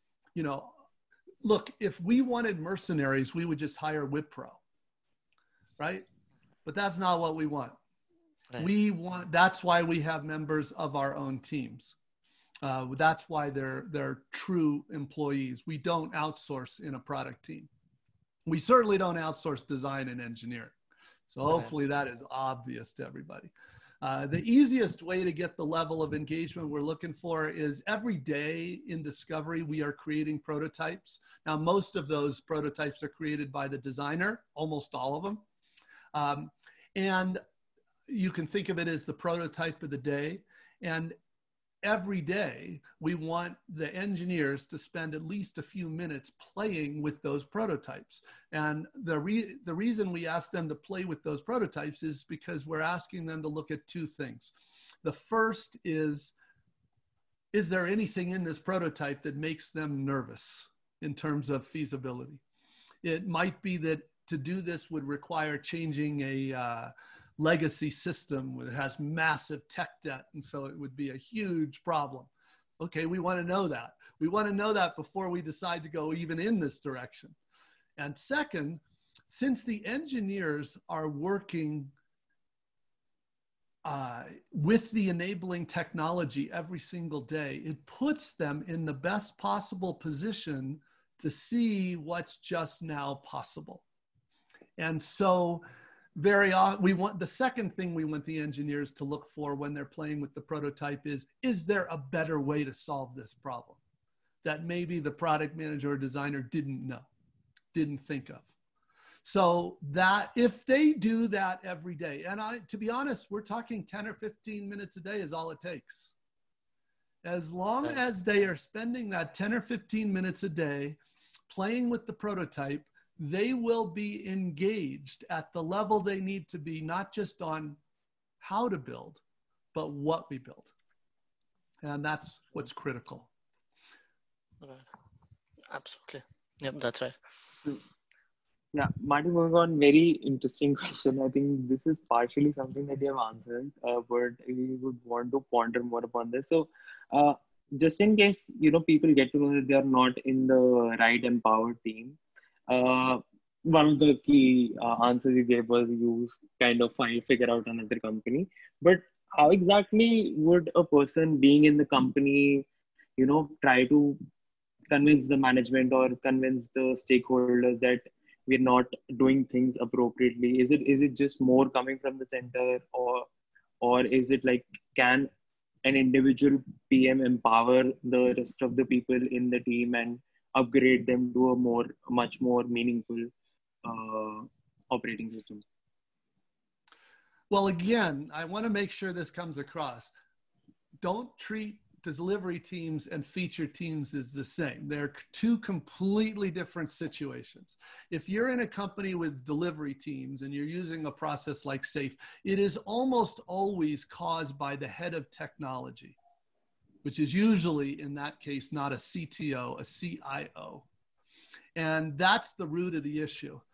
Speaker 2: look, if we wanted mercenaries, we would just hire Wipro, right? But that's not what we want. Right. That's why we have members of our own teams. That's why they're true employees. We don't outsource in a product team. We certainly don't outsource design and engineering. So hopefully that is obvious to everybody. The easiest way to get the level of engagement we're looking for is every day in discovery, we are creating prototypes. Now, most of those prototypes are created by the designer, almost all of them. And you can think of it as the prototype of the day. And every day, we want the engineers to spend at least a few minutes playing with those prototypes. And the reason we ask them to play with those prototypes is because we're asking them to look at two things. The first is there anything in this prototype that makes them nervous in terms of feasibility? It might be that to do this would require changing a legacy system that has massive tech debt. And so it would be a huge problem. Okay, we want to know that. We want to know that before we decide to go even in this direction. And second, since the engineers are working with the enabling technology every single day, it puts them in the best possible position to see what's just now possible. And so very often, the second thing we want the engineers to look for when they're playing with the prototype is there a better way to solve this problem that maybe the product manager or designer didn't think of? So that if they do that every day, and to be honest, we're talking 10 or 15 minutes a day is all it takes. As long as they are spending that 10 or 15 minutes a day playing with the prototype, they will be engaged at the level they need to be, not just on how to build, but what we build. And that's what's critical.
Speaker 1: Right. Absolutely. Yep, that's right.
Speaker 3: Yeah, Marty, moving on, very interesting question. I think this is partially something that you have answered, but we would want to ponder more upon this. So, just in case, people get to know that they are not in the right empowered team, one of the key answers you gave was you kind of figure out another company. But how exactly would a person being in the company, try to convince the management or convince the stakeholders that we're not doing things appropriately? Is it just more coming from the center, or is it like, can an individual PM empower the rest of the people in the team and upgrade them to a much more meaningful operating system?
Speaker 2: Well, again, I want to make sure this comes across. Don't treat delivery teams and feature teams as the same. They're two completely different situations. If you're in a company with delivery teams and you're using a process like SAFe, it is almost always caused by the head of technology, which is usually, in that case, not a CTO, a CIO. And that's the root of the issue.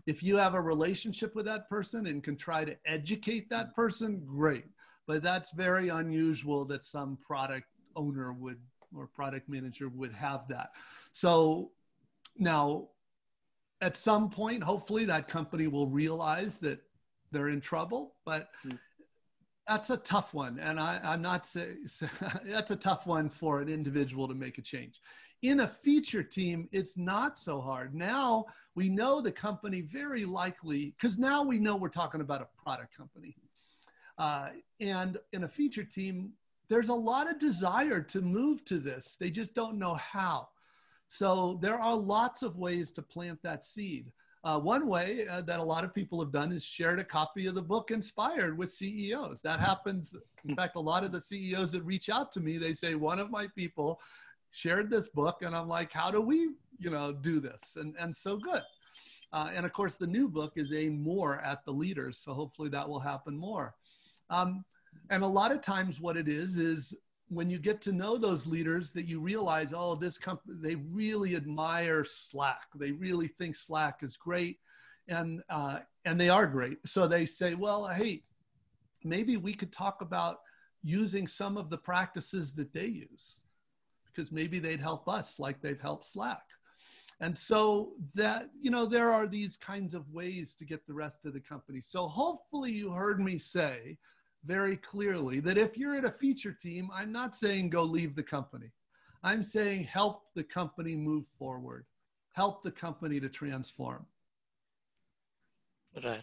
Speaker 2: If you have a relationship with that person and can try to educate that person, great. But that's very unusual that some product owner would or product manager would have that. So now at some point, hopefully that company will realize that they're in trouble, but that's a tough one. And I'm not saying that's a tough one for an individual to make a change. In a feature team, it's not so hard. Now we know the company very likely, because now we know we're talking about a product company. And in a feature team, there's a lot of desire to move to this. They just don't know how. So there are lots of ways to plant that seed. One way that a lot of people have done is shared a copy of the book Inspired with CEOs. That happens. In fact, a lot of the CEOs that reach out to me, they say, one of my people shared this book. And I'm like, how do we, do this? And so good. And of course, the new book is aimed more at the leaders. So hopefully that will happen more. And a lot of times what it is when you get to know those leaders that you realize, oh, this company, they really admire Slack. They really think Slack is great. And they are great. So they say, well, hey, maybe we could talk about using some of the practices that they use, because maybe they'd help us like they've helped Slack. And so that, there are these kinds of ways to get the rest of the company. So hopefully you heard me say very clearly that if you're at a feature team, I'm not saying go leave the company. I'm saying help the company move forward, help the company to transform.
Speaker 1: Right.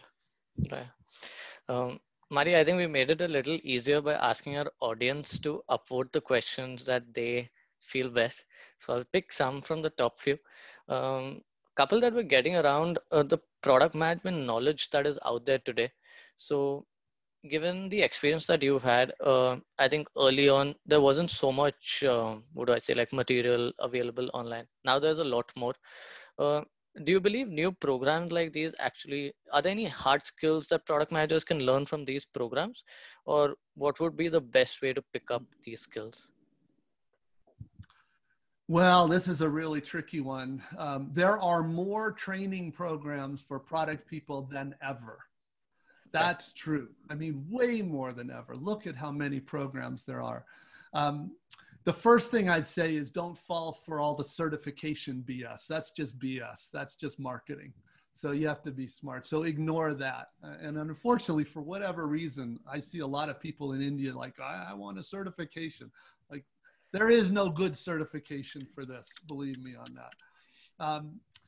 Speaker 1: Marty, I think we made it a little easier by asking our audience to upvote the questions that they feel best. So I'll pick some from the top few. Couple that we're getting around the product management knowledge that is out there today. So given the experience that you've had, I think early on, there wasn't so much, material available online. Now there's a lot more. Do you believe new programs like these are there any hard skills that product managers can learn from these programs? Or what would be the best way to pick up these skills?
Speaker 2: Well, this is a really tricky one. There are more training programs for product people than ever. That's true. I mean, way more than ever. Look at how many programs there are. The first thing I'd say is don't fall for all the certification BS. That's just BS. That's just marketing. So you have to be smart. So ignore that. And unfortunately, for whatever reason, I see a lot of people in India like, I want a certification. Like, there is no good certification for this. Believe me on that.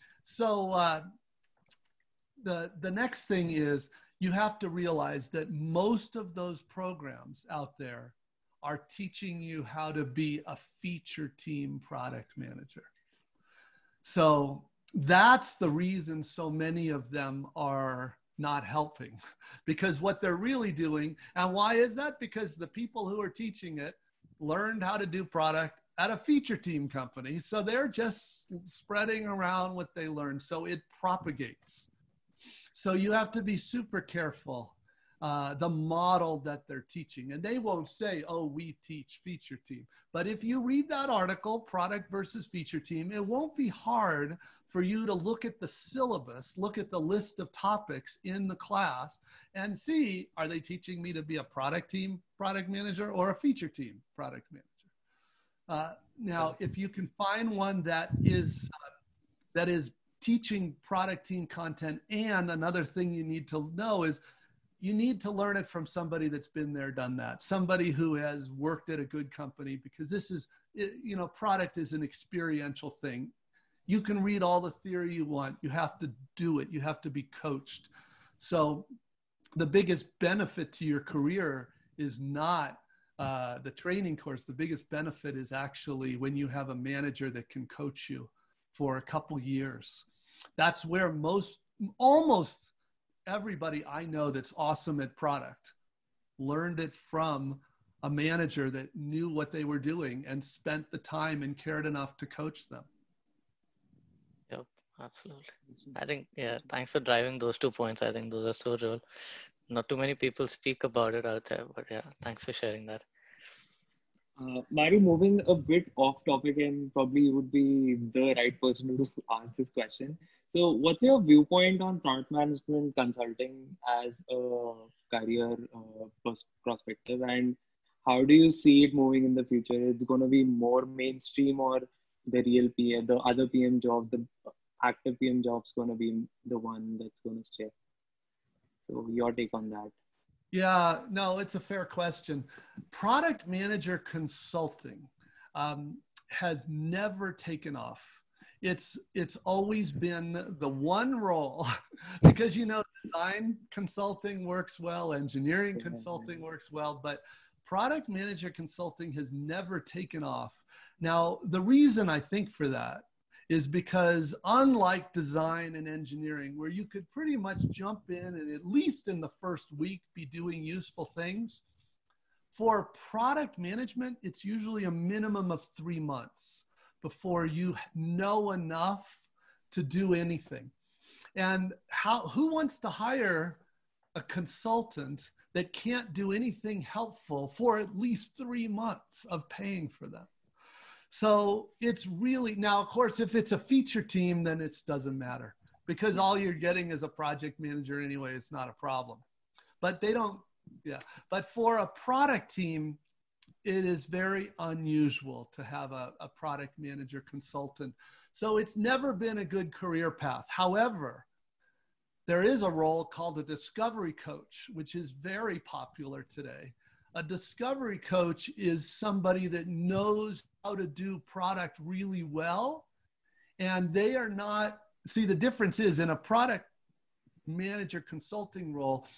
Speaker 2: The next thing is, you have to realize that most of those programs out there are teaching you how to be a feature team product manager. So that's the reason so many of them are not helping, because what they're really doing, and why is that? Because the people who are teaching it learned how to do product at a feature team company. So they're just spreading around what they learned. So it propagates. So you have to be super careful, the model that they're teaching. And they won't say, oh, we teach feature team. But if you read that article, product versus feature team, it won't be hard for you to look at the syllabus, look at the list of topics in the class and see, are they teaching me to be a product team product manager or a feature team product manager? Now, if you can find one that is teaching product team content, and another thing you need to know is you need to learn it from somebody that's been there, done that, somebody who has worked at a good company, because this is, product is an experiential thing. You can read all the theory you want. You have to do it. You have to be coached. So the biggest benefit to your career is not the training course. The biggest benefit is actually when you have a manager that can coach you for a couple years. That's where almost everybody I know that's awesome at product learned it from a manager that knew what they were doing and spent the time and cared enough to coach them.
Speaker 1: Yep, absolutely. I think, thanks for driving those 2 points. I think those are so real. Not too many people speak about it out there, but thanks for sharing that.
Speaker 3: Mari, moving a bit off topic, and probably you would be the right person to ask this question. So, what's your viewpoint on product management consulting as a career prospective, and how do you see it moving in the future? It's going to be more mainstream, or the real PM, the other PM jobs, the active PM jobs, going to be the one that's going to stay? So, your take on that.
Speaker 2: Yeah, no, it's a fair question. Product manager consulting has never taken off. It's always been the one role because design consulting works well, engineering consulting works well, but product manager consulting has never taken off. Now, the reason I think for that is because unlike design and engineering, where you could pretty much jump in and at least in the first week be doing useful things, for product management, it's usually a minimum of 3 months before you know enough to do anything. And who wants to hire a consultant that can't do anything helpful for at least 3 months of paying for them? So it's really, now, of course, if it's a feature team, then it doesn't matter because all you're getting is a project manager anyway. It's not a problem, but they don't, yeah. But for a product team, it is very unusual to have a product manager consultant. So it's never been a good career path. However, there is a role called a discovery coach, which is very popular today. A discovery coach is somebody that knows how to do product really well. And they are not, see, the difference is in a product manager consulting role,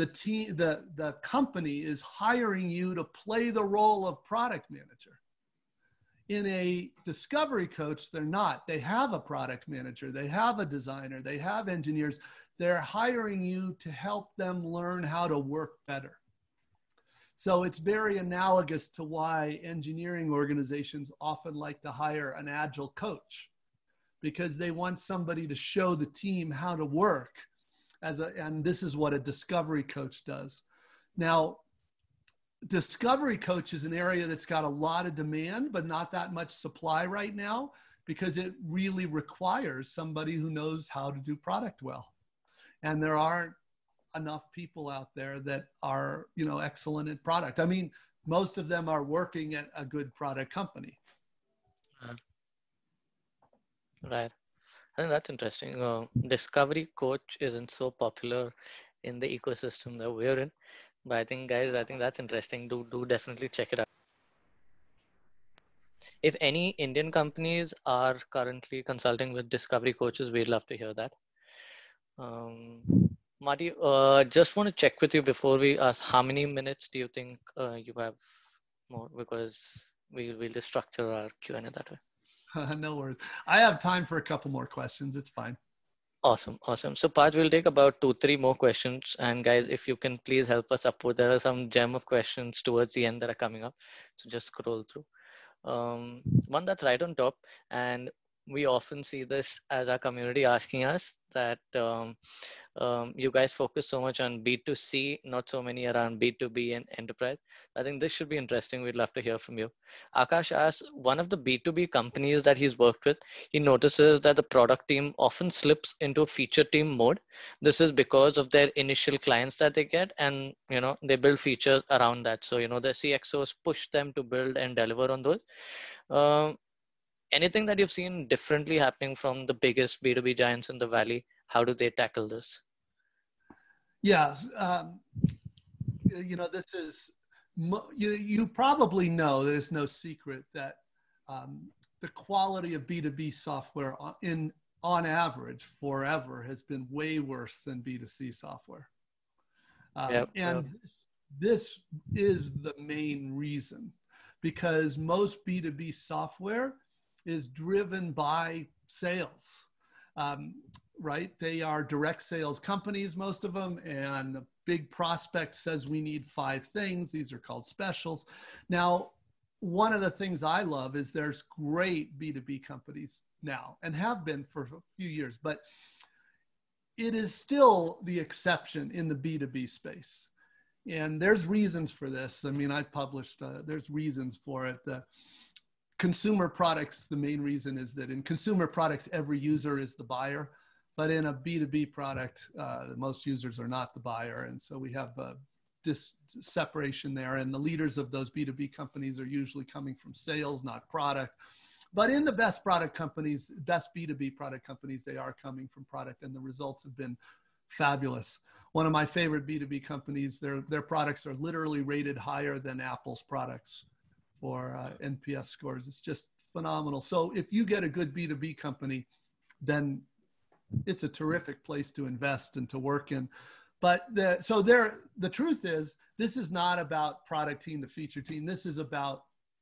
Speaker 2: the company is hiring you to play the role of product manager. In a discovery coach, they're not. They have a product manager, they have a designer, they have engineers. They're hiring you to help them learn how to work better. So it's very analogous to why engineering organizations often like to hire an agile coach, because they want somebody to show the team how to work and this is what a discovery coach does. Now, discovery coach is an area that's got a lot of demand, but not that much supply right now, because it really requires somebody who knows how to do product well. And there aren't enough people out there that are, excellent at product. I mean, most of them are working at a good product company.
Speaker 1: Right. I think that's interesting. Discovery coach isn't so popular in the ecosystem that we're in, but I think, guys, that's interesting. Do definitely check it out. If any Indian companies are currently consulting with discovery coaches, we'd love to hear that. Marty, just want to check with you before we ask, how many minutes do you think you have more? Because we'll just structure our Q&A that way.
Speaker 2: No worries. I have time for a couple more questions. It's fine.
Speaker 1: Awesome. So Parth, we'll take about 2-3 more questions. And guys, if you can please help us upload, there are some gem of questions towards the end that are coming up. So just scroll through. One that's right on top, and we often see this as our community asking us that you guys focus so much on B2C, not so many around B2B and enterprise. I think this should be interesting. We'd love to hear from you. Akash asks, one of the B2B companies that he's worked with, he notices that the product team often slips into a feature team mode. This is because of their initial clients that they get, and they build features around that. So the CXOs push them to build and deliver on those. Anything that you've seen differently happening from the biggest B2B giants in the Valley? How do they tackle this?
Speaker 2: Yes. This is, you probably know that it's no secret that the quality of B2B software on average forever has been way worse than B2C software. This is the main reason, because most B2B software is driven by sales, right? They are direct sales companies, most of them, and the big prospect says we need 5 things. These are called specials. Now, one of the things I love is there's great B2B companies now and have been for a few years, but it is still the exception in the B2B space. And there's reasons for this. I mean, I published, there's reasons for it. The consumer products, the main reason is that in consumer products, every user is the buyer. But in a B2B product, most users are not the buyer. And so we have this separation there. And the leaders of those B2B companies are usually coming from sales, not product. But in the best product companies, best B2B product companies, they are coming from product, and the results have been fabulous. One of my favorite B2B companies, their products are literally rated higher than Apple's products for NPS scores. It's just phenomenal. So if you get a good B2B company, then it's a terrific place to invest and to work in. But the truth is, this is not about product team, the feature team. This is about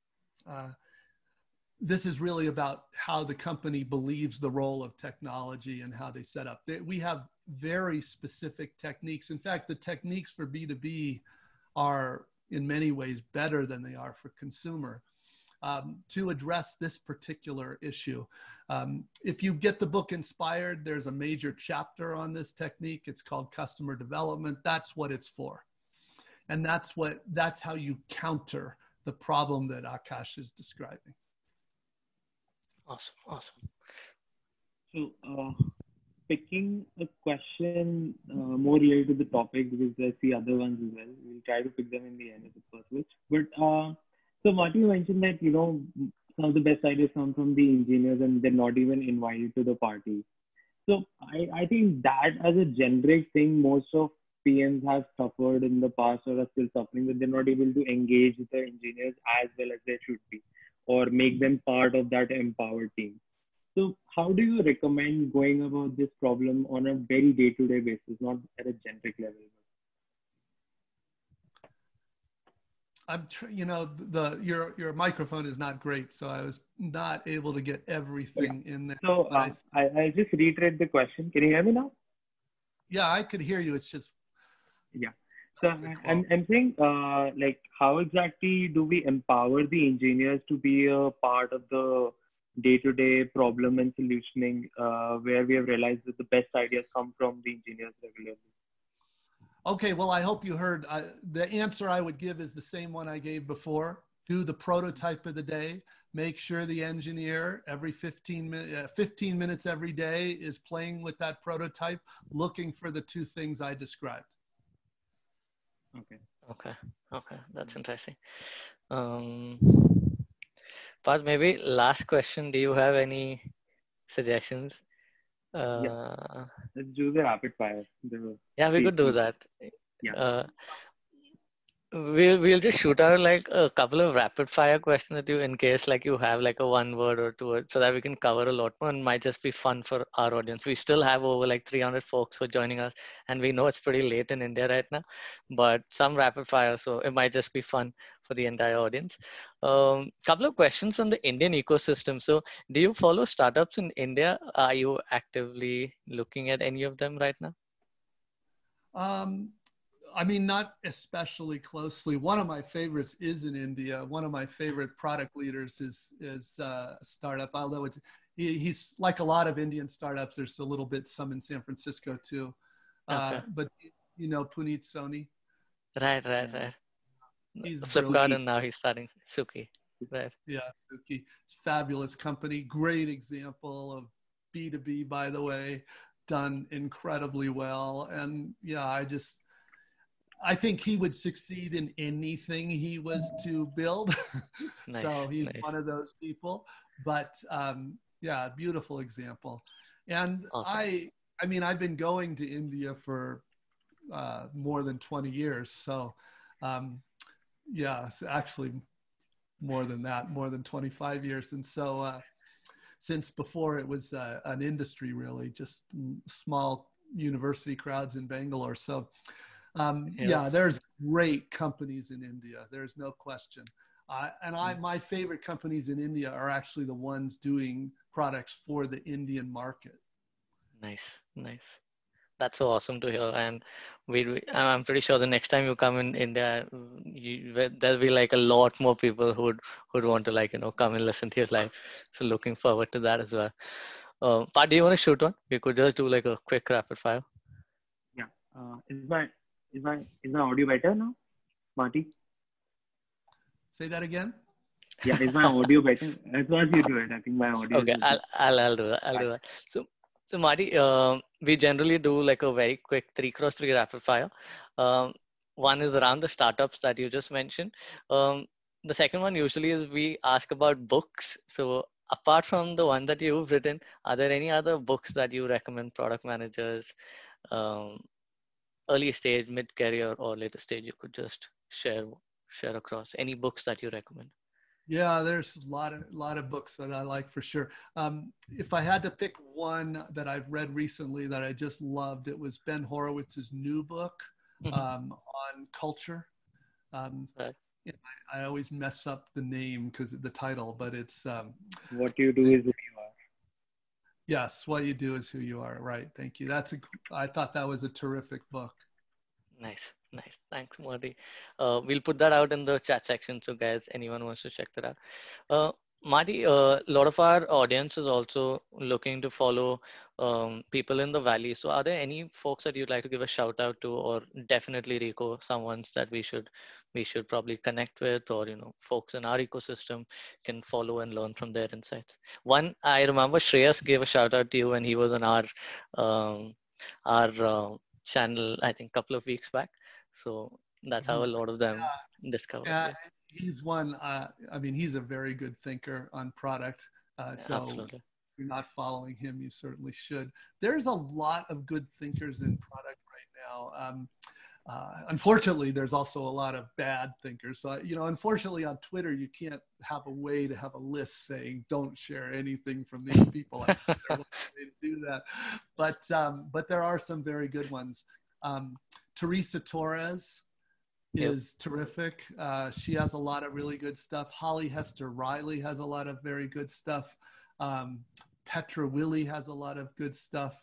Speaker 2: this is really about how the company believes the role of technology and how they set up. We have very specific techniques. In fact, the techniques for B2B are in many ways better than they are for consumer to address this particular issue. If you get the book Inspired, there's a major chapter on this technique. It's called customer development. That's what it's for. And that's how you counter the problem that Akash is describing.
Speaker 1: Awesome.
Speaker 3: So, picking a question more related to the topic, because I see other ones as well. We'll try to pick them in the end of the first switch. But so Marty, you mentioned that some of the best ideas come from the engineers and they're not even invited to the party. So I think that as a generic thing, most of PMs have suffered in the past or are still suffering, that they're not able to engage with the engineers as well as they should be, or make them part of that empowered team. So how do you recommend going about this problem on a very day-to-day basis, not at a generic level?
Speaker 2: Your microphone is not great, so I was not able to get everything in there.
Speaker 3: So I just reiterate the question. Can you hear me now?
Speaker 2: Yeah, I could hear you. It's just
Speaker 3: So I'm saying, like, how exactly do we empower the engineers to be a part of the day-to-day problem and solutioning, where we have realized that the best ideas come from the engineers regularly?
Speaker 2: Okay, well, I hope you heard. The answer I would give is the same one I gave before. Do the prototype of the day. Make sure the engineer every 15 minutes every day is playing with that prototype, looking for the two things I described.
Speaker 1: Okay. That's interesting. But maybe last question. Do you have any suggestions?
Speaker 3: Let's do the rapid fire.
Speaker 1: Yeah, we could do that.
Speaker 3: Yeah.
Speaker 1: We'll just shoot out like a couple of rapid fire questions that in case like you have like a 1 word or 2 words, so that we can cover a lot more and might just be fun for our audience. We still have over like 300 folks who are joining us, and we know it's pretty late in India right now, but some rapid fire, so it might just be fun for the entire audience. Couple of questions from the Indian ecosystem. So do you follow startups in India? Are you actively looking at any of them right now?
Speaker 2: I mean, not especially closely. One of my favorites is in India. One of my favorite product leaders is a startup, although he's like a lot of Indian startups. There's a little bit some in San Francisco too. But Puneet Soni.
Speaker 1: Right.
Speaker 2: He's
Speaker 1: Flipkart, and now he's starting Suki. Right.
Speaker 2: Yeah, Suki. Fabulous company. Great example of B2B, by the way, done incredibly well. And yeah, I think he would succeed in anything he was to build.
Speaker 1: Nice,
Speaker 2: so he's
Speaker 1: nice.
Speaker 2: one of those people. But yeah, beautiful example. And awesome. I mean, I've been going to India for more than 20 years. So yeah, actually more than that, more than 25 years. And so since before it was an industry, really, just small university crowds in Bangalore. So yeah, there's great companies in India. There's no question. My favorite companies in India are actually the ones doing products for the Indian market.
Speaker 1: Nice. That's so awesome to hear. And I'm pretty sure the next time you come in India, there'll be like a lot more people who'd want to come and listen to your live. So looking forward to that as well. Pat, do you want to shoot one? We could just do like a quick rapid fire.
Speaker 3: Yeah. is my audio better now, Marty?
Speaker 2: Say that again.
Speaker 3: Yeah, is my audio better? As well as you do it, I think my audio is
Speaker 1: Okay,
Speaker 3: a bit
Speaker 1: I'll do that. I'll do
Speaker 3: bad.
Speaker 1: that. So Marty, we generally do like a very quick 3x3 rapid fire. Um, one is around the startups that you just mentioned. Um, the second one usually is we ask about books. So apart from the one that you've written, are there any other books that you recommend product managers, um, early stage, mid career, or later stage? You could just share across any books that you recommend.
Speaker 2: Yeah, there's a lot of books that I like for sure. If I had to pick one that I've read recently that I just loved, it was Ben Horowitz's new book on culture. Um,
Speaker 1: Right.
Speaker 2: I always mess up the name because of the title, but it's
Speaker 3: What you do is who you are.
Speaker 2: yes, what you do is who you are. Right. Thank you. I thought that was a terrific book.
Speaker 1: Nice, nice. Thanks, Marty. We'll put that out in the chat section. So, guys, anyone wants to check that out. Marty, a lot of our audience is also looking to follow people in the valley. So, are there any folks that you'd like to give a shout out to, or definitely Rico, someone's that we should probably connect with, or folks in our ecosystem can follow and learn from their insights. One, I remember Shreyas gave a shout out to you when he was on our channel, I think, a couple of weeks back. So that's how a lot of them discovered.
Speaker 2: Yeah,
Speaker 1: Yeah,
Speaker 2: he's one. I mean, he's a very good thinker on product. So
Speaker 1: absolutely.
Speaker 2: if you're not following him, you certainly should. There's a lot of good thinkers in product right now. Unfortunately, there's also a lot of bad thinkers. So, unfortunately on Twitter, you can't have a way to have a list saying, don't share anything from these people. I think there was a way to do that. But there are some very good ones. Teresa Torres is terrific. She has a lot of really good stuff. Holly Hester Riley has a lot of very good stuff. Petra Willie has a lot of good stuff.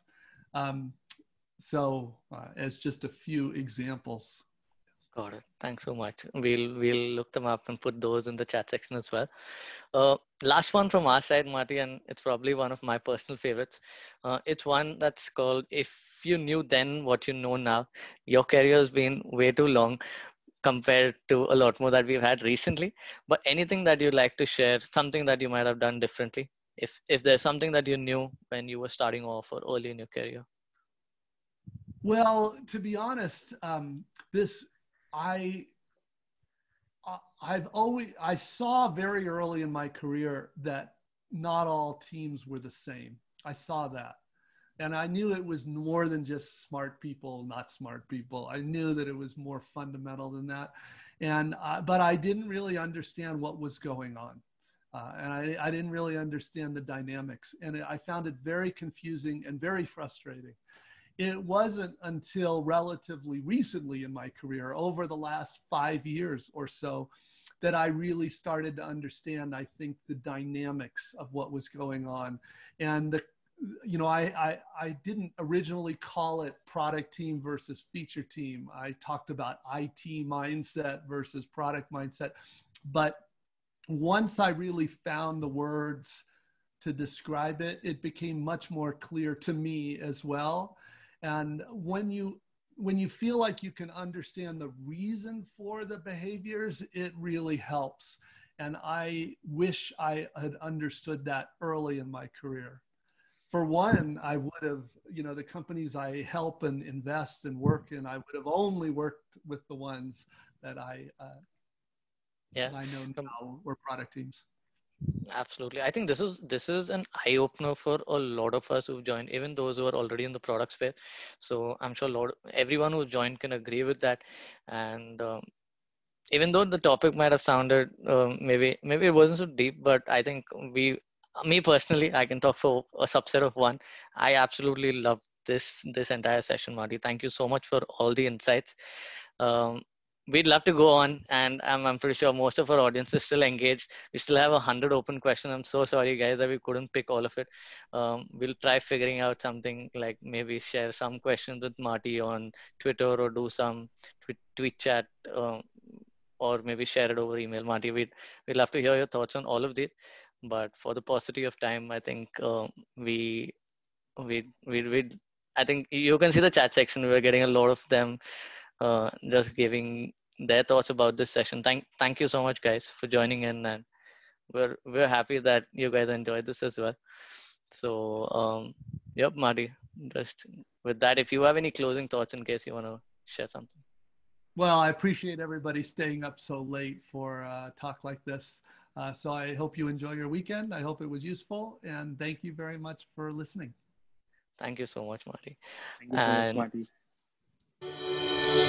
Speaker 2: So as just a few examples.
Speaker 1: Got it. Thanks so much. We'll look them up and put those in the chat section as well. Last one from our side, Marty, and it's probably one of my personal favorites. It's one that's called "If You Knew Then What You Know Now." Your career has been way too long compared to a lot more that we've had recently. But anything that you'd like to share, something that you might have done differently, if there's something that you knew when you were starting off or early in your career.
Speaker 2: Well, to be honest, I saw very early in my career that not all teams were the same. I saw that. And I knew it was more than just smart people, not smart people. I knew that it was more fundamental than that. But I didn't really understand what was going on. And I didn't really understand the dynamics. And I found it very confusing and very frustrating. It wasn't until relatively recently in my career, over the last 5 years or so, that I really started to understand, I think, the dynamics of what was going on. And I didn't originally call it product team versus feature team. I talked about IT mindset versus product mindset. But once I really found the words to describe it, it became much more clear to me as well. And when you feel like you can understand the reason for the behaviors, it really helps. And I wish I had understood that early in my career. For one, I would have, the companies I help and invest and work in, I would have only worked with the ones that I know now were product teams.
Speaker 1: Absolutely. I think this is an eye opener for a lot of us who've joined, even those who are already in the product sphere. So I'm sure everyone who joined can agree with that. And even though the topic might have sounded maybe it wasn't so deep, but I think me personally, I can talk for a subset of one. I absolutely loved this entire session, Marty. Thank you so much for all the insights. We'd love to go on, and I'm pretty sure most of our audience is still engaged. We still have 100 open questions. I'm so sorry, guys, that we couldn't pick all of it. We'll try figuring out something, like maybe share some questions with Marty on Twitter, or do some tweet chat, or maybe share it over email. Marty, we'd love to hear your thoughts on all of these. But for the paucity of time, I think I think you can see the chat section. We're getting a lot of them just giving their thoughts about this session. Thank you so much, guys, for joining in, and we're happy that you guys enjoyed this as well. So yep, Marty, just with that, if you have any closing thoughts in case you want to share something.
Speaker 2: Well, I appreciate everybody staying up so late for a talk like this. So I hope you enjoy your weekend. I hope it was useful, and thank you very much for listening.
Speaker 1: Thank you so much, Marty.
Speaker 3: Thank you so much,
Speaker 1: And
Speaker 3: Marty.